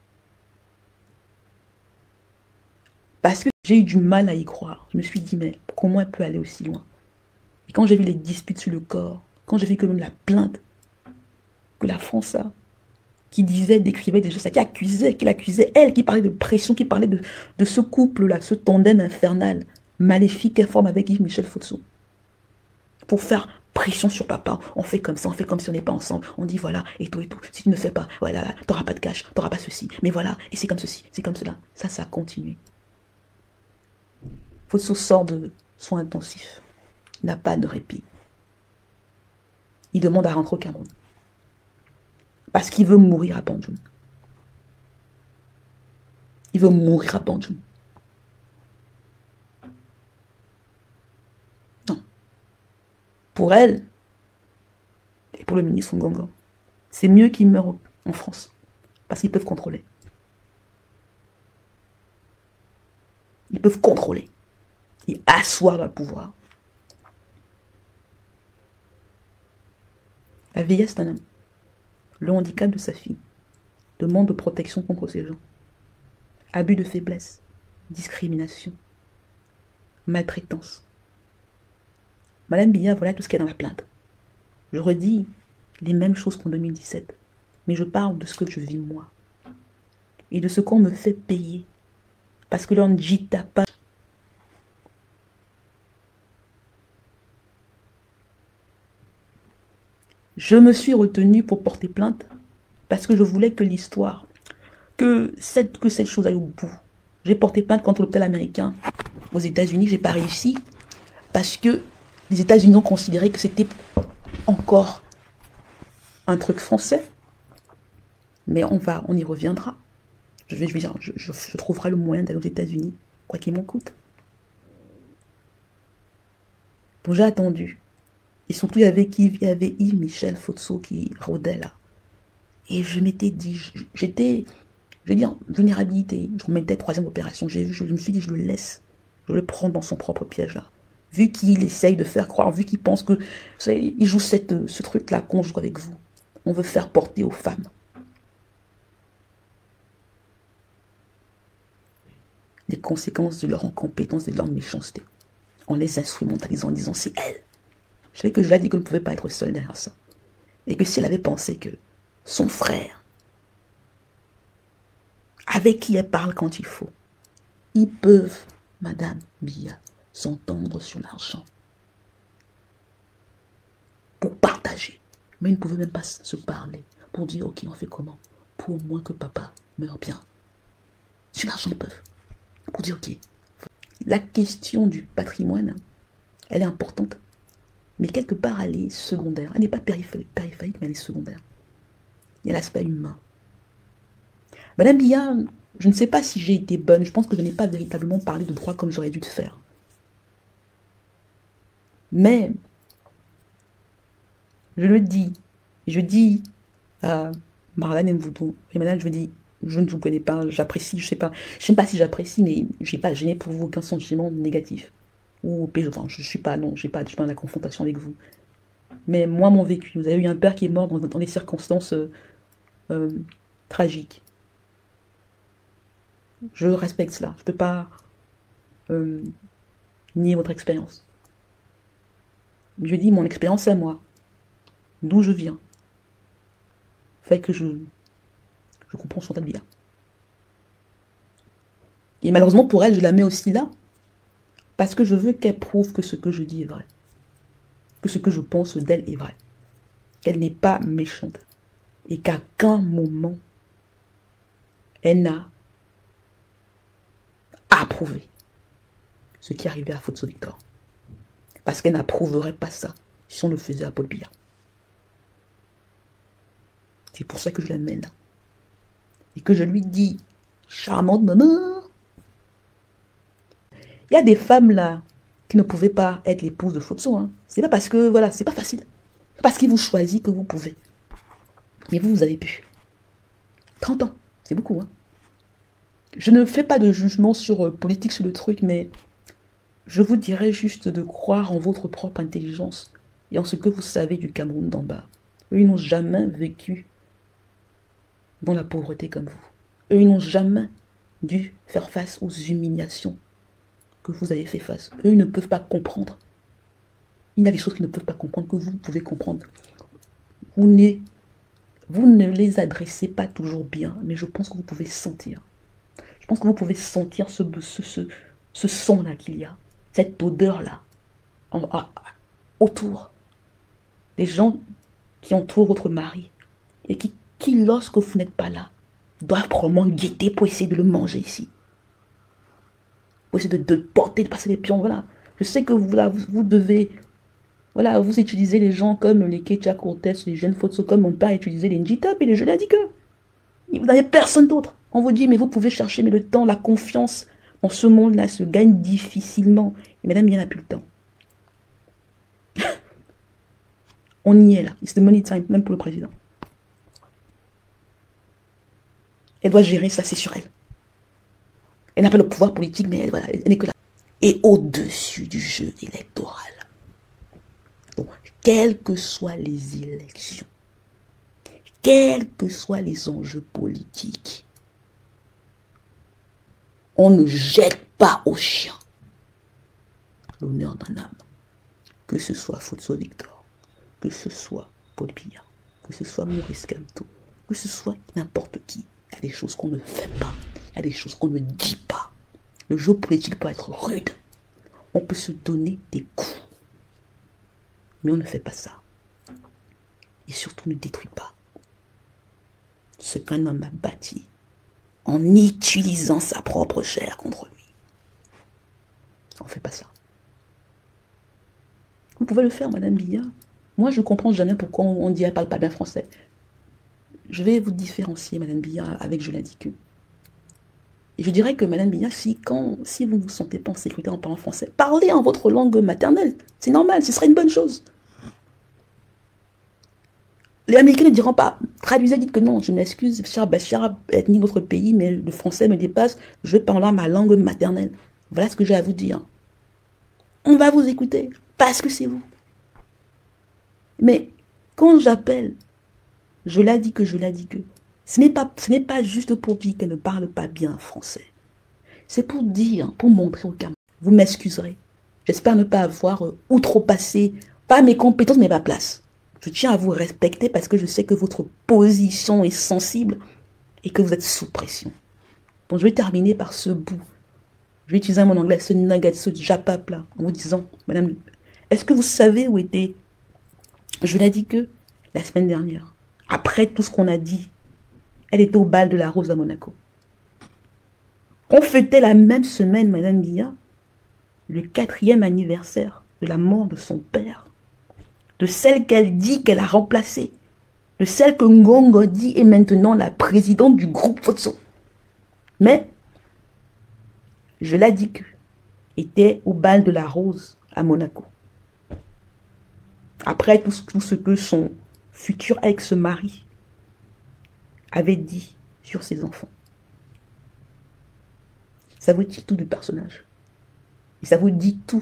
Parce que j'ai eu du mal à y croire. Je me suis dit, mais comment elle peut aller aussi loin? Et quand j'ai vu les disputes sur le corps, quand j'ai vu que même la plainte que la France a, qui disait, décrivait des choses, qui accusait, qui l'accusait, elle, qui parlait de pression, qui parlait de, de ce couple-là, ce tandem infernal, maléfique qu'elle forme avec Yves-Michel Fotso. Pour faire pression sur papa, on fait comme ça, on fait comme si on n'est pas ensemble, on dit voilà, et tout, et tout, si tu ne fais pas, voilà, t'auras pas de cash, t'auras pas ceci, mais voilà, et c'est comme ceci, c'est comme cela. Ça, ça a continué. Fotso sort de soins intensifs, il n'a pas de répit. Il demande à rentrer au Cameroun. Parce qu'il veut mourir à Bandjoun. Il veut mourir à Bandjoun. Non. Pour elle, et pour le ministre Ngongo, c'est mieux qu'il meure en France. Parce qu'ils peuvent contrôler. Ils peuvent contrôler. Et asseoir le pouvoir. La vieillesse d'un homme. Le handicap de sa fille. Demande de protection contre ces gens. Abus de faiblesse. Discrimination. Maltraitance. Madame Biya, voilà tout ce qu'il y a dans la plainte. Je redis les mêmes choses qu'en deux mille dix-sept. Mais je parle de ce que je vis moi. Et de ce qu'on me fait payer. Parce que l'on ne dit pas. Je me suis retenue pour porter plainte parce que je voulais que l'histoire, que cette, que cette chose aille au bout. J'ai porté plainte contre l'hôpital américain aux États-Unis, j'ai pas réussi parce que les États-Unis ont considéré que c'était encore un truc français. Mais on va, on y reviendra. Je vais, je vais dire, je, je, je trouverai le moyen d'aller aux États-Unis, quoi qu'il m'en coûte. Donc j'ai attendu. Et surtout, il y avait, il y avait Yves-Michel Fotso qui rôdait là. Et je m'étais dit, j'étais, je veux dire, vulnérabilité. Je remettais troisième opération. J'ai vu, je me suis dit, je le laisse. Je le prends dans son propre piège là. Vu qu'il essaye de faire croire, vu qu'il pense que, vous savez, il joue cette, ce truc-là qu'on joue avec vous. On veut faire porter aux femmes. Les conséquences de leur incompétence et de leur méchanceté. En les instrumentalisant, en disant, c'est elle. Je savais que je l'ai dit qu'elle ne pouvait pas être seule derrière ça. Et que si elle avait pensé que son frère, avec qui elle parle quand il faut, ils peuvent, Madame Biya, s'entendre sur l'argent. Pour partager. Mais ils ne pouvaient même pas se parler. Pour dire, ok, on fait comment? Pour au moins que papa meure bien. Sur l'argent, ils peuvent. Pour dire, ok. La question du patrimoine, elle est importante. Mais quelque part, elle est secondaire. Elle n'est pas périphérique, périphérique, mais elle est secondaire. Il y a l'aspect humain. Madame Biya, je ne sais pas si j'ai été bonne. Je pense que je n'ai pas véritablement parlé de droit comme j'aurais dû le faire. Mais, je le dis. Je dis à Marlène Mvoudou, et madame, je vous dis, je ne vous connais pas, j'apprécie, je sais pas. Je ne sais pas si j'apprécie, mais je n'ai pas gêné pour vous aucun sentiment négatif. Ou enfin, je ne suis pas, non, je n'ai pas, pas dans la confrontation avec vous. Mais moi, mon vécu, vous avez eu un père qui est mort dans, dans des circonstances euh, euh, tragiques. Je respecte cela. Je ne peux pas euh, nier votre expérience. Je dis mon expérience à moi. D'où je viens. Fait que je, je comprends son tas de bien. Et malheureusement pour elle, je la mets aussi là. Parce que je veux qu'elle prouve que ce que je dis est vrai. Que ce que je pense d'elle est vrai. Qu'elle n'est pas méchante. Et qu'à aucun moment, elle n'a approuvé ce qui arrivait à Fotso Victor. Parce qu'elle n'approuverait pas ça si on le faisait à Paul Biya. C'est pour ça que je l'amène là. Et que je lui dis, charmante maman, il y a des femmes là qui ne pouvaient pas être l'épouse de Fotso. Hein. C'est pas parce que, voilà, c'est pas facile. C'est parce qu'il vous choisit que vous pouvez. Mais vous, vous avez pu. trente ans, c'est beaucoup. Hein. Je ne fais pas de jugement sur euh, politique sur le truc, mais je vous dirais juste de croire en votre propre intelligence et en ce que vous savez du Cameroun d'en bas. Eux, ils n'ont jamais vécu dans la pauvreté comme vous. Eux, ils n'ont jamais dû faire face aux humiliations que vous avez fait face. Eux, ils ne peuvent pas comprendre. Il y a des choses qu'ils ne peuvent pas comprendre que vous pouvez comprendre. Vous ne, vous ne les adressez pas toujours bien, mais je pense que vous pouvez sentir. Je pense que vous pouvez sentir ce, ce, ce, ce son-là qu'il y a, cette odeur-là, autour des gens qui entourent votre mari et qui, qui lorsque vous n'êtes pas là, doivent probablement guetter pour essayer de le manger ici. Pour essayer de, de porter, de passer les pions, voilà. Je sais que vous, là, vous, vous devez, voilà, vous utilisez les gens comme les Ketia Cortez, les jeunes photos, comme mon père utilisait les Njitap et les jeunes que vous n'avez personne d'autre. On vous dit, mais vous pouvez chercher, mais le temps, la confiance en ce monde-là se gagne difficilement. Et madame, il n'y en a plus le temps. On y est là. It's the money time, même pour le président. Elle doit gérer ça, c'est sur elle. Elle n'a pas le pouvoir politique, mais elle, voilà, elle n'est que là. Et au-dessus du jeu électoral. Donc, quelles que soient les élections, quels que soient les enjeux politiques, on ne jette pas au chien l'honneur d'un âme. Que ce soit Fotso Victor, que ce soit Paul Biya, que ce soit Maurice Kamto, que ce soit n'importe qui. Il y a des choses qu'on ne fait pas, il y a des choses qu'on ne dit pas. Le jeu politique peut être rude. On peut se donner des coups. Mais on ne fait pas ça. Et surtout ne détruit pas ce qu'un homme a bâti en utilisant sa propre chair contre lui. On ne fait pas ça. Vous pouvez le faire, Madame Biya. Moi, je ne comprends jamais pourquoi on dit qu'elle ne parle pas bien français. Je vais vous différencier, Madame Biya, avec je l'ai dit que. Et je dirais que, Madame Biya, si, quand, si vous ne vous sentez pas en sécurité en parlant français, parlez en votre langue maternelle. C'est normal, ce serait une bonne chose. Les Américains ne diront pas, traduisez, dites que non, je m'excuse, cher Bachar, ethnie de votre pays, mais le français me dépasse, je parle ma langue maternelle. Voilà ce que j'ai à vous dire. On va vous écouter, parce que c'est vous. Mais quand j'appelle, je l'ai dit que je l'ai dit que, ce n'est pas, ce n'est pas juste pour dire qu'elle ne parle pas bien français. C'est pour dire, pour montrer au Cameroun, vous m'excuserez. J'espère ne pas avoir euh, outrepassé, pas mes compétences, mais ma place. Je tiens à vous respecter parce que je sais que votre position est sensible et que vous êtes sous pression. Donc je vais terminer par ce bout. Je vais utiliser mon anglais, ce nugget, ce japap là, en vous disant, madame, est-ce que vous savez où était, je l'ai dit que la semaine dernière, après tout ce qu'on a dit, elle était au bal de la Rose à Monaco. On fêtait la même semaine, madame Biya, le quatrième anniversaire de la mort de son père, de celle qu'elle dit qu'elle a remplacée, de celle que Ngongo dit est maintenant la présidente du groupe Fotso. Mais, je l'ai dit que, était au bal de la Rose à Monaco. Après tout, tout ce que son futur ex-mari avait dit sur ses enfants. Ça vous dit tout du personnage. Et ça vous dit tout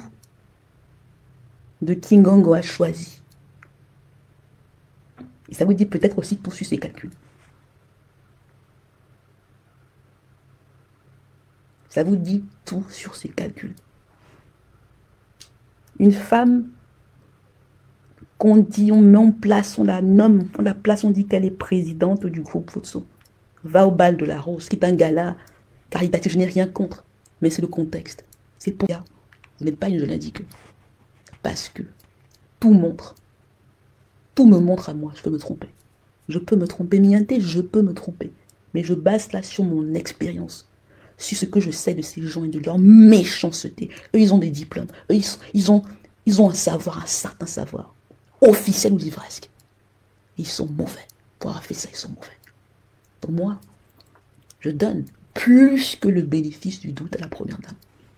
de qui Ngongo a choisi. Et ça vous dit peut-être aussi tout sur ses calculs. Ça vous dit tout sur ses calculs. Une femme qu'on dit, on met en place, on la nomme, on la place, on dit qu'elle est présidente du groupe Fotso, va au bal de la Rose, qui est un gala caritatif, je n'ai rien contre, mais c'est le contexte. C'est pour ça, vous n'êtes pas une jeune indique. Parce que tout montre, tout me montre à moi, je peux me tromper. Je peux me tromper, mienté, je peux me tromper. Mais je base là sur mon expérience, sur ce que je sais de ces gens et de leur méchanceté. Eux, ils ont des diplômes, eux, ils, ils, ont, ils ont un savoir, un certain savoir, officiel ou livresque. Ils sont mauvais. Pour avoir fait ça, ils sont mauvais. Donc moi, je donne plus que le bénéfice du doute à la première dame.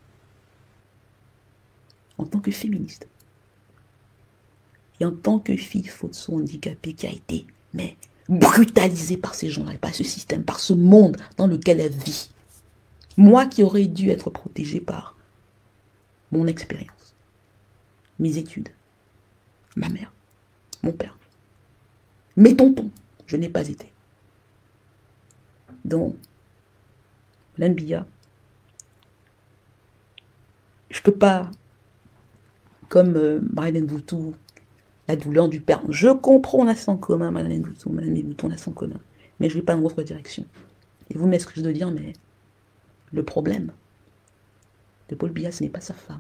En tant que féministe. Et en tant que fille Fotso handicapée qui a été mais, brutalisée par ces gens-là, par ce système, par ce monde dans lequel elle vit. Moi qui aurais dû être protégée par mon expérience, mes études, ma mère, mon père, mes tontons, je n'ai pas été. Donc, Madame Bia, je peux pas, comme euh, Marlène Boutou, la douleur du père. Je comprends, on a ça en commun, Madame Boutou, Madame Boutou, on a ça en commun. Mais je vais pas dans votre direction. Et vous m'excusez de dire, mais le problème de Paul Biya, ce n'est pas sa femme.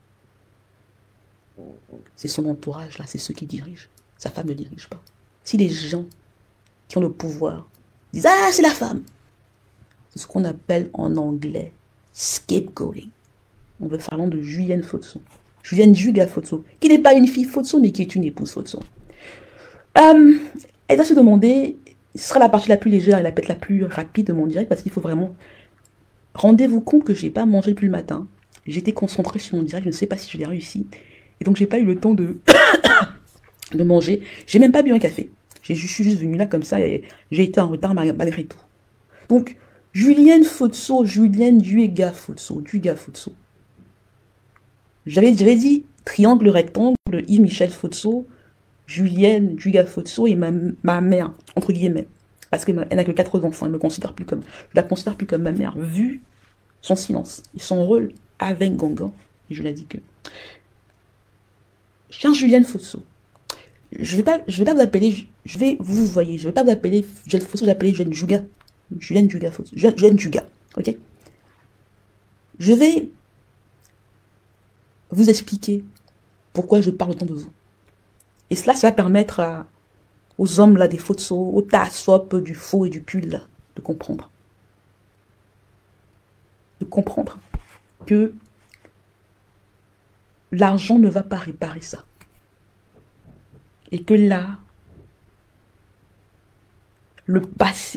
C'est son entourage, là, c'est ceux qui dirigent. Sa femme ne dirige pas. Si les gens qui ont le pouvoir disent « Ah, c'est la femme !» C'est ce qu'on appelle en anglais scapegoating. On veut parler de Julienne Fotso. Julienne Juga Fotso, qui n'est pas une fille Fotso, mais qui est une épouse Fotso. Euh, elle va se demander, ce sera la partie la plus légère et la peut-être la plus rapide de mon direct, parce qu'il faut vraiment... Rendez-vous compte que je n'ai pas mangé depuis le matin. J'étais concentrée sur mon direct, je ne sais pas si je l'ai réussi. Et donc, j'ai pas eu le temps de, de manger. J'ai même pas bu un café. Je suis juste venue là comme ça et j'ai été en retard malgré tout. Donc, Julienne Fotso, Julienne Duega Fotso, Duega Fotso. J'avais dit triangle rectangle, Yves Michel Fotso, Julienne Duega Fotso et ma, ma mère, entre guillemets. Parce qu'elle n'a que quatre enfants, elle me considère plus comme, je la considère plus comme ma mère, vu son silence et son rôle avec Gangan. Et je l'ai dit que... Chère Julienne Fotso, je ne vais, pas, je vais pas vous appeler, je vais vous voyez, je ne vais pas vous appeler Julienne Fotso, je vais appeler Julienne Juga. Julienne Juga Fotso, Julienne Juga, ok? Je vais vous expliquer pourquoi je parle autant de vous. Et cela, ça va permettre à, aux hommes là, des Fotso, aux tassop du faux et du pull là, de comprendre. De comprendre que l'argent ne va pas réparer ça. Et que là, le passé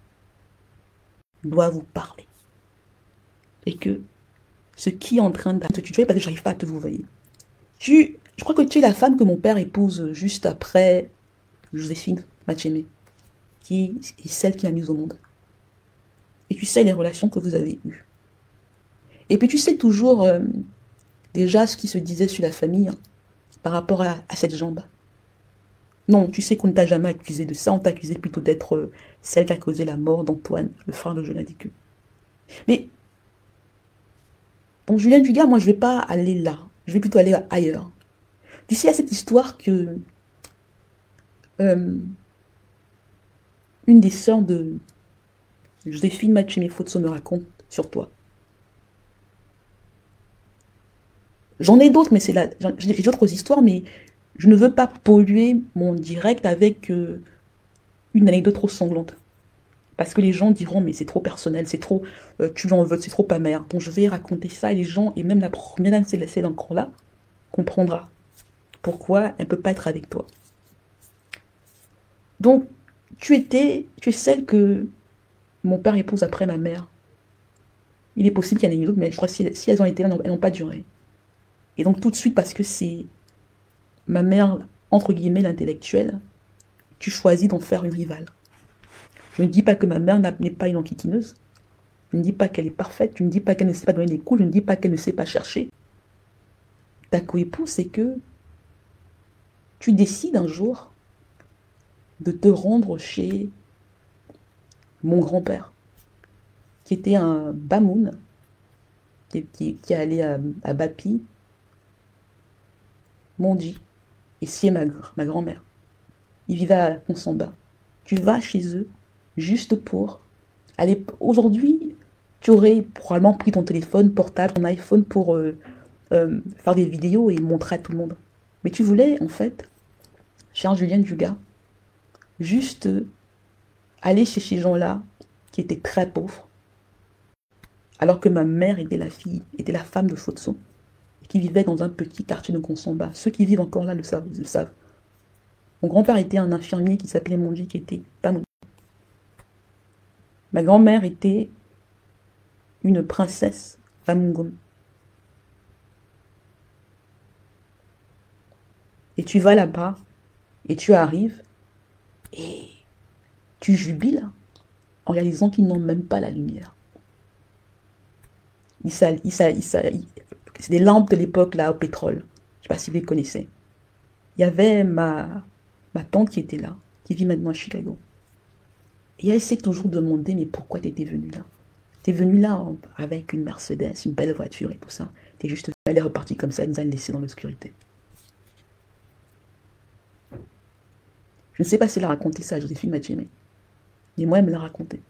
doit vous parler. Et que ce qui est en train de te tuer, parce que je n'arrive pas à te vous voyez. Tu, je crois que tu es la femme que mon père épouse juste après Joséphine Machemé, qui est celle qui l'a mise au monde. Et tu sais les relations que vous avez eues. Et puis tu sais toujours euh, déjà ce qui se disait sur la famille hein, par rapport à, à cette jambe. Non, tu sais qu'on ne t'a jamais accusé de ça, on t'a accusé plutôt d'être euh, celle qui a causé la mort d'Antoine, le frère de Jonadique. Mais, bon, Julien Dugas, moi je ne vais pas aller là, je vais plutôt aller ailleurs. Tu sais, il y a cette histoire que euh, une des sœurs de Joséphine Machemé Fotso me raconte sur toi. J'en ai d'autres, mais c'est là, j'ai d'autres histoires, mais je ne veux pas polluer mon direct avec euh, une anecdote trop sanglante. Parce que les gens diront, mais c'est trop personnel, c'est trop, euh, tu l'en veux, c'est trop amer. Donc je vais raconter ça et les gens, et même la première dame celle encore là, comprendra pourquoi elle ne peut pas être avec toi. Donc, tu étais, tu es celle que mon père épouse après ma mère. Il est possible qu'il y en ait une autre, mais je crois que si, si elles ont été là, elles n'ont pas duré. Et donc tout de suite, parce que c'est ma mère, entre guillemets, l'intellectuelle, tu choisis d'en faire une rivale. Je ne dis pas que ma mère n'est pas une enquiquineuse. Je ne dis pas qu'elle est parfaite. Je ne dis pas qu'elle ne sait pas donner des coups. Je ne dis pas qu'elle ne sait pas chercher. Ta coépouse, c'est que tu décides un jour de te rendre chez mon grand-père, qui était un Bamoun, qui, qui, qui allait à, à Bapi, Mondi, et c'est ma, ma grand-mère. Ils vivaient à Consamba. Tu vas chez eux juste pour aller... Aujourd'hui, tu aurais probablement pris ton téléphone portable, ton iPhone pour euh, euh, faire des vidéos et montrer à tout le monde. Mais tu voulais, en fait, chère Julienne Dugas, juste euh, aller chez ces gens-là qui étaient très pauvres, alors que ma mère était la fille, était la femme de Fotso, qui vivait dans un petit quartier de Consamba. Ceux qui vivent encore là le savent, le savent. Mon grand-père était un infirmier qui s'appelait Mondi, qui était pas Mondi. Ma grand-mère était une princesse Famungom. Et tu vas là-bas, et tu arrives, et tu jubiles en réalisant qu'ils n'ont même pas la lumière. Ils il, il, c'est des lampes de l'époque là au pétrole. Je ne sais pas si vous les connaissez. Il y avait ma, ma tante qui était là, qui vit maintenant à Chicago. Et elle s'est toujours demandé, mais pourquoi tu étais venu là? Tu es venu là en- avec une Mercedes, une belle voiture et tout ça. Tu es juste, elle est repartie comme ça, elle nous a laissés dans l'obscurité. Je ne sais pas si elle a raconté ça à Joséphine Mathieu, mais moi, elle me l'a raconté.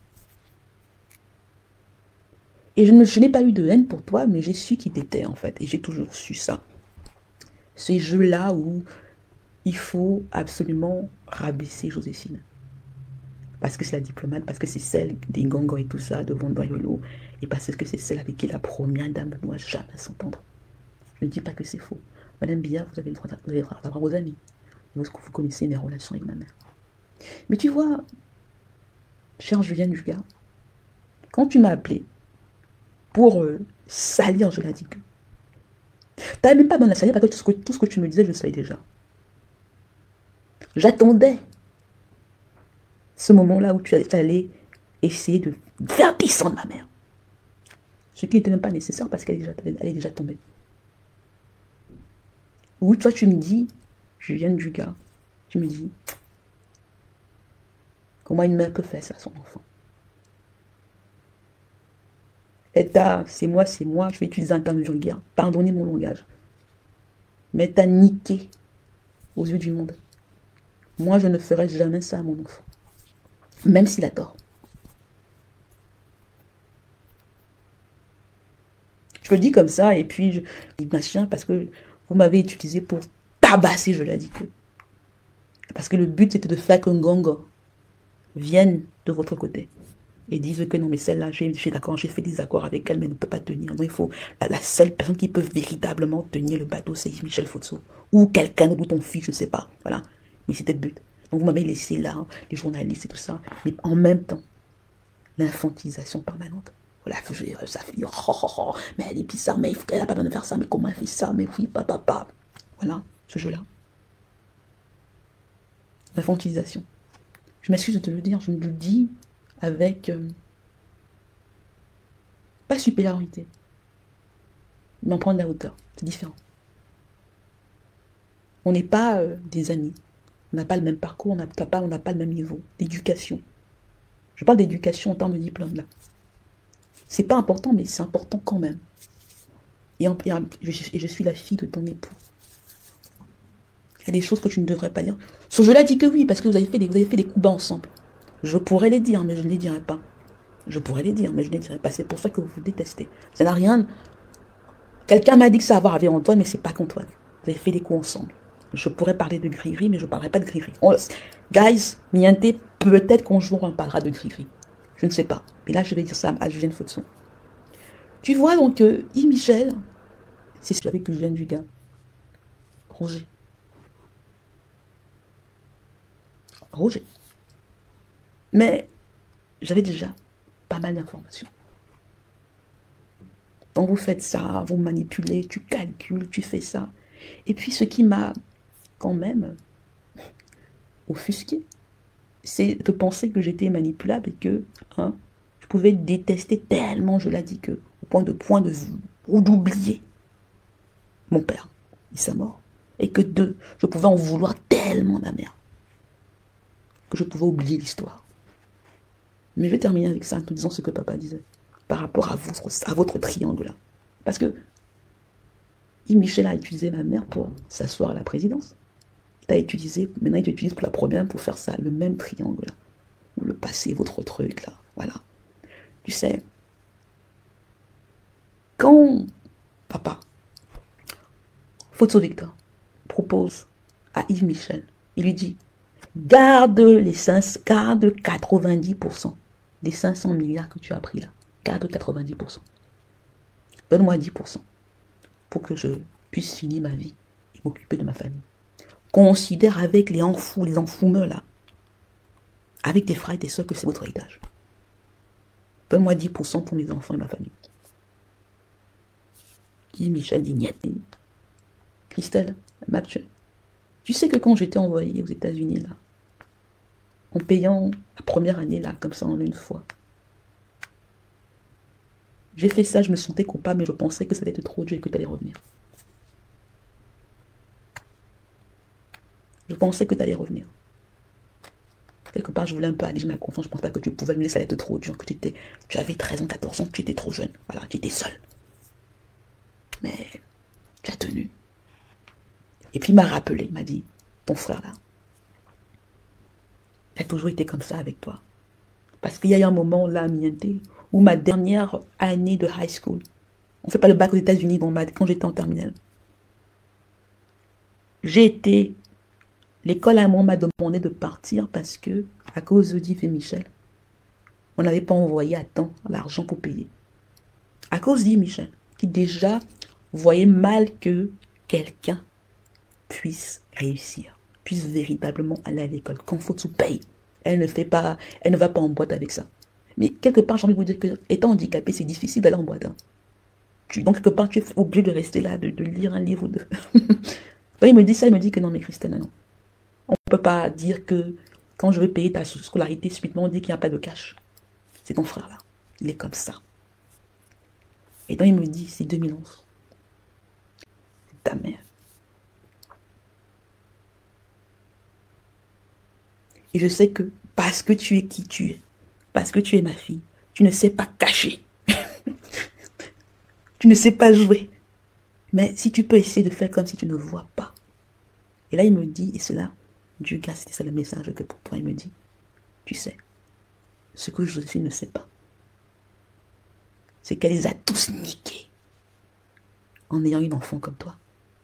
Et je, ne- je n'ai pas eu de haine pour toi, mais j'ai su qui t'étais en fait. Et j'ai toujours su ça. Ces jeux-là où il faut absolument rabaisser Joséphine. Parce que c'est la diplomate, parce que c'est celle des gangos et tout ça, de Vondoyolo, et parce que c'est celle avec qui la première dame ne doit jamais s'entendre. Je ne dis pas que c'est faux. Madame Billard, vous avez le droit d'a- vous avez le droit d'avoir vos amis. Vous, vous connaissez mes relations avec ma mère. Mais tu vois, chère Julienne Jugas, quand tu m'as appelé pour euh, salir, je l'ai dit que. Tu n'avais même pas besoin de la salir parce que tout ce que, tout ce que tu me disais, je le savais déjà. J'attendais ce moment-là où tu allais essayer de faire descendre ma mère. Ce qui n'était même pas nécessaire parce qu'elle est déjà, elle est déjà tombée. Oui, toi, tu me dis, Julienne Dugas, tu me dis, comment une mère peut faire ça à son enfant? Et t'as, c'est moi, c'est moi, je vais utiliser un terme vulgaire, pardonnez mon langage. Mais t'as niqué aux yeux du monde. Moi, je ne ferai jamais ça à mon enfant. Même s'il a tort. Je le dis comme ça, et puis je dis machin, parce que vous m'avez utilisé pour tabasser, je l'ai dit que. Parce que le but, c'était de faire qu'un gang vienne de votre côté et disent que non, mais celle-là, j'ai d'accord, j'ai fait des accords avec elle, mais elle ne peut pas tenir. Donc, il faut, la, la seule personne qui peut véritablement tenir le bateau, c'est Michel Fotso. Ou quelqu'un, ou ton fils, je ne sais pas. Voilà. Mais c'était le but. Donc, vous m'avez laissé là, hein, les journalistes et tout ça. Mais en même temps, l'infantilisation permanente. Voilà, je, ça fait, oh, oh, oh, mais elle est bizarre, mais elle n'a pas besoin de faire ça, mais comment elle fait ça, mais oui, papa, papa. Voilà, ce jeu-là. L'infantilisation. Je m'excuse de te le dire, je me le dis avec, euh, pas supériorité, mais en prendre la hauteur. C'est différent. On n'est pas euh, des amis. On n'a pas le même parcours, on n'a pas, on n'a pas le même niveau d'éducation. Je parle d'éducation en termes de diplôme, là. C'est pas important, mais c'est important quand même. Et, en, et, en, je, et je suis la fille de ton époux. Il y a des choses que tu ne devrais pas dire. Ce jeu-là dit que oui, parce que vous avez fait des, vous avez fait des coups bas ensemble. Je pourrais les dire, mais je ne les dirai pas. Je pourrais les dire, mais je ne les dirai pas. C'est pour ça que vous vous détestez. Ça n'a rien. Quelqu'un m'a dit que ça a à voir avec Antoine, mais c'est pas qu'Antoine. Vous avez fait des coups ensemble. Je pourrais parler de gris-gris, mais je ne parlerai pas de gris-gris. On- Guys, Mienté, peut-être qu'un jour on parlera de gris-gris. Je ne sais pas. Mais là, je vais dire ça à Julien Fotson. Tu vois donc, euh, Yves Michel, c'est celui avec Julien Dugas. Roger. Roger. Mais j'avais déjà pas mal d'informations. Donc vous faites ça, vous manipulez, tu calcules, tu fais ça. Et puis ce qui m'a quand même offusqué, c'est de penser que j'étais manipulable et que hein, je pouvais détester tellement, je l'ai dit, que au point de point de vue, ou d'oublier mon père et sa mort. Et que deux, je pouvais en vouloir tellement ma mère que je pouvais oublier l'histoire. Mais je vais terminer avec ça en te disant ce que papa disait par rapport à votre, à votre triangle-là. Parce que Yves Michel a utilisé ma mère pour s'asseoir à la présidence. Tu as utilisé, maintenant il t'utilise pour la première pour faire ça, le même triangle-là. Le passé, votre truc là. Voilà. Tu sais, quand papa, Photo Victor, propose à Yves Michel, il lui dit garde les cinq, garde quatre-vingt-dix pour cent des cinq cents milliards que tu as pris là. Garde quatre-vingt-dix pour cent. Donne-moi dix pour cent pour que je puisse finir ma vie et m'occuper de ma famille. Considère avec les enfous, les enfumeurs là, avec tes frères et tes soeurs que c'est votre héritage. Donne-moi dix pour cent pour mes enfants et ma famille. Qui Michel Dignette. Christelle, Mathieu. Tu sais que quand j'étais envoyée aux États-Unis, là, en payant la première année, là, comme ça, en une fois, j'ai fait ça, je me sentais coupable, mais je pensais que ça allait être trop dur et que tu allais revenir. Je pensais que tu allais revenir. Quelque part, je voulais un peu alléger ma confiance. Je ne pense pas que tu pouvais me laisser être trop dur, que tu étais, tu avais treize ans, quatorze ans, tu étais trop jeune. Voilà, tu étais seule. Mais tu as tenu. Et puis il m'a rappelé, il m'a dit, ton frère là, il a toujours été comme ça avec toi. Parce qu'il y a eu un moment là, Mienté, où ma dernière année de high school, on ne fait pas le bac aux États-Unis quand j'étais en terminale. J'ai été, l'école à moi m'a demandé de partir parce que, à cause de Div et Michel, on n'avait pas envoyé à temps l'argent pour payer. À cause d'Yves Michel, qui déjà voyait mal que quelqu'un puisse réussir, puisse véritablement aller à l'école. Quand faut tout paye, elle ne fait pas, elle ne va pas en boîte avec ça. Mais quelque part, j'ai envie de vous dire que, étant handicapé, c'est difficile d'aller en boîte. Hein. Tu, donc, quelque part, tu es obligé de rester là, de, de lire un livre ou deux. Il me dit ça, il me dit que non, mais Christelle, non. On ne peut pas dire que quand je veux payer ta scolarité, subitement, on dit qu'il n'y a pas de cash. C'est ton frère là. Il est comme ça. Et donc, il me dit, c'est deux mille onze. C'est ta mère. Et je sais que parce que tu es qui tu es, parce que tu es ma fille, tu ne sais pas cacher. Tu ne sais pas jouer. Mais si tu peux essayer de faire comme si tu ne vois pas. Et là, il me dit, et c'est là, Dieu garde, c'était ça le message que pour toi, il me dit, tu sais, ce que Joséphine ne sait pas, c'est qu'elle les a tous niqués en ayant une enfant comme toi.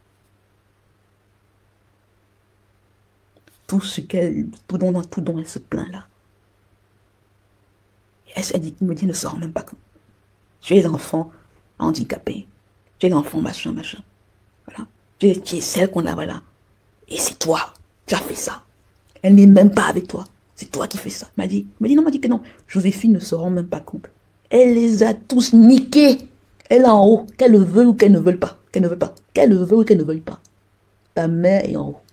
Tout ce qu'elle, tout dont, tout dont elle se plaint là. Elle, elle dit, il me dit, elle ne se rend même pas compte. Tu es l'enfant handicapé. Tu es l'enfant machin, machin. Voilà. Tu es, tu es celle qu'on a, voilà. Et c'est toi qui as fait ça. Elle n'est même pas avec toi. C'est toi qui fais ça. Elle m'a dit, elle m'a dit non, m'a dit que non. Joséphine ne se rend même pas compte. Elle les a tous niqués. Elle est en haut, qu'elle le veuille ou qu'elle ne veuille pas. Qu'elle ne veut pas. Qu'elle le veuille ou qu'elle ne veuille pas. Ta mère est en haut.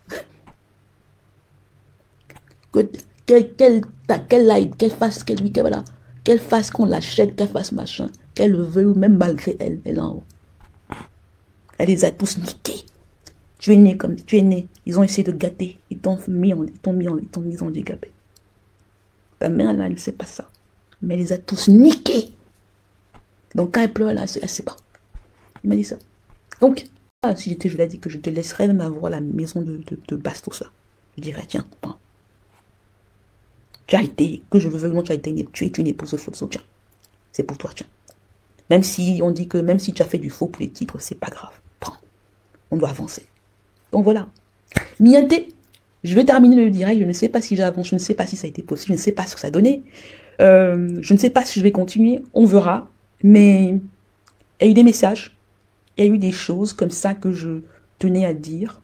Qu'elle qu'elle qu'elle aille, qu'elle fasse, qu'elle qu'elle voilà, qu'elle fasse qu'on l'achète, qu'elle fasse machin. Qu'elle le veuille ou même malgré elle, elle est en haut. Elle les a tous niqués. Tu es né comme tu es né. Ils ont essayé de gâter. Ils t'ont mis en, ils t'ont mis en, ils t'ont mis en handicapé. Ta mère là, elle ne sait pas ça. Mais elle les a tous niqués. Donc quand elle pleure là, elle ne sait pas. Il m'a dit ça. Donc, ah, si j'étais, je l'ai dit que je te laisserais même avoir la maison de, de, de base pour ça. Je dirais, tiens, prends. Tu as été, que je veux vraiment, tu as été, tu es une épouse de faux, tiens. C'est pour toi, tiens. Même si on dit que même si tu as fait du faux pour les titres, c'est pas grave. Prends. On doit avancer. Donc voilà. Mienté, je vais terminer le direct. Je ne sais pas si j'avance, je ne sais pas si ça a été possible, je ne sais pas ce que ça a donné. Euh, je ne sais pas si je vais continuer. On verra. Mais il y a eu des messages. Il y a eu des choses comme ça que je tenais à dire.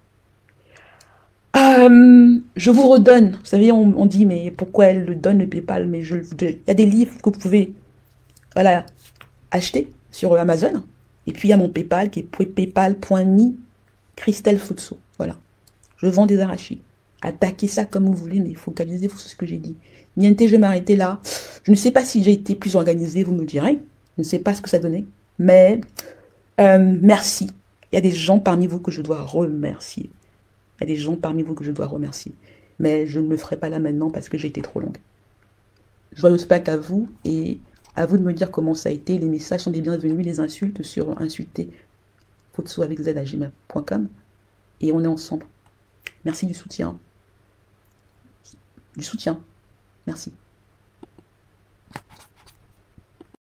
Euh, je vous redonne. Vous savez, on, on dit, mais pourquoi elle le donne, le PayPal? Mais je, il y a des livres que vous pouvez voilà, acheter sur Amazon. Et puis, il y a mon PayPal qui est paypal point me Christelle Futso. Voilà. Je vends des arachides. Attaquez ça comme vous voulez, mais focalisez-vous sur ce que j'ai dit. Niente, je vais m'arrêter là. Je ne sais pas si j'ai été plus organisée, vous me direz. Je ne sais pas ce que ça donnait. Mais euh, merci. Il y a des gens parmi vous que je dois remercier. Il y a des gens parmi vous que je dois remercier. Mais je ne le ferai pas là maintenant parce que j'ai été trop longue. Joyeux Pâques à vous et à vous de me dire comment ça a été. Les messages sont des bienvenus, les insultes sur insulter futso avec z à gmail point com et on est ensemble. Merci du soutien. Du soutien. Merci.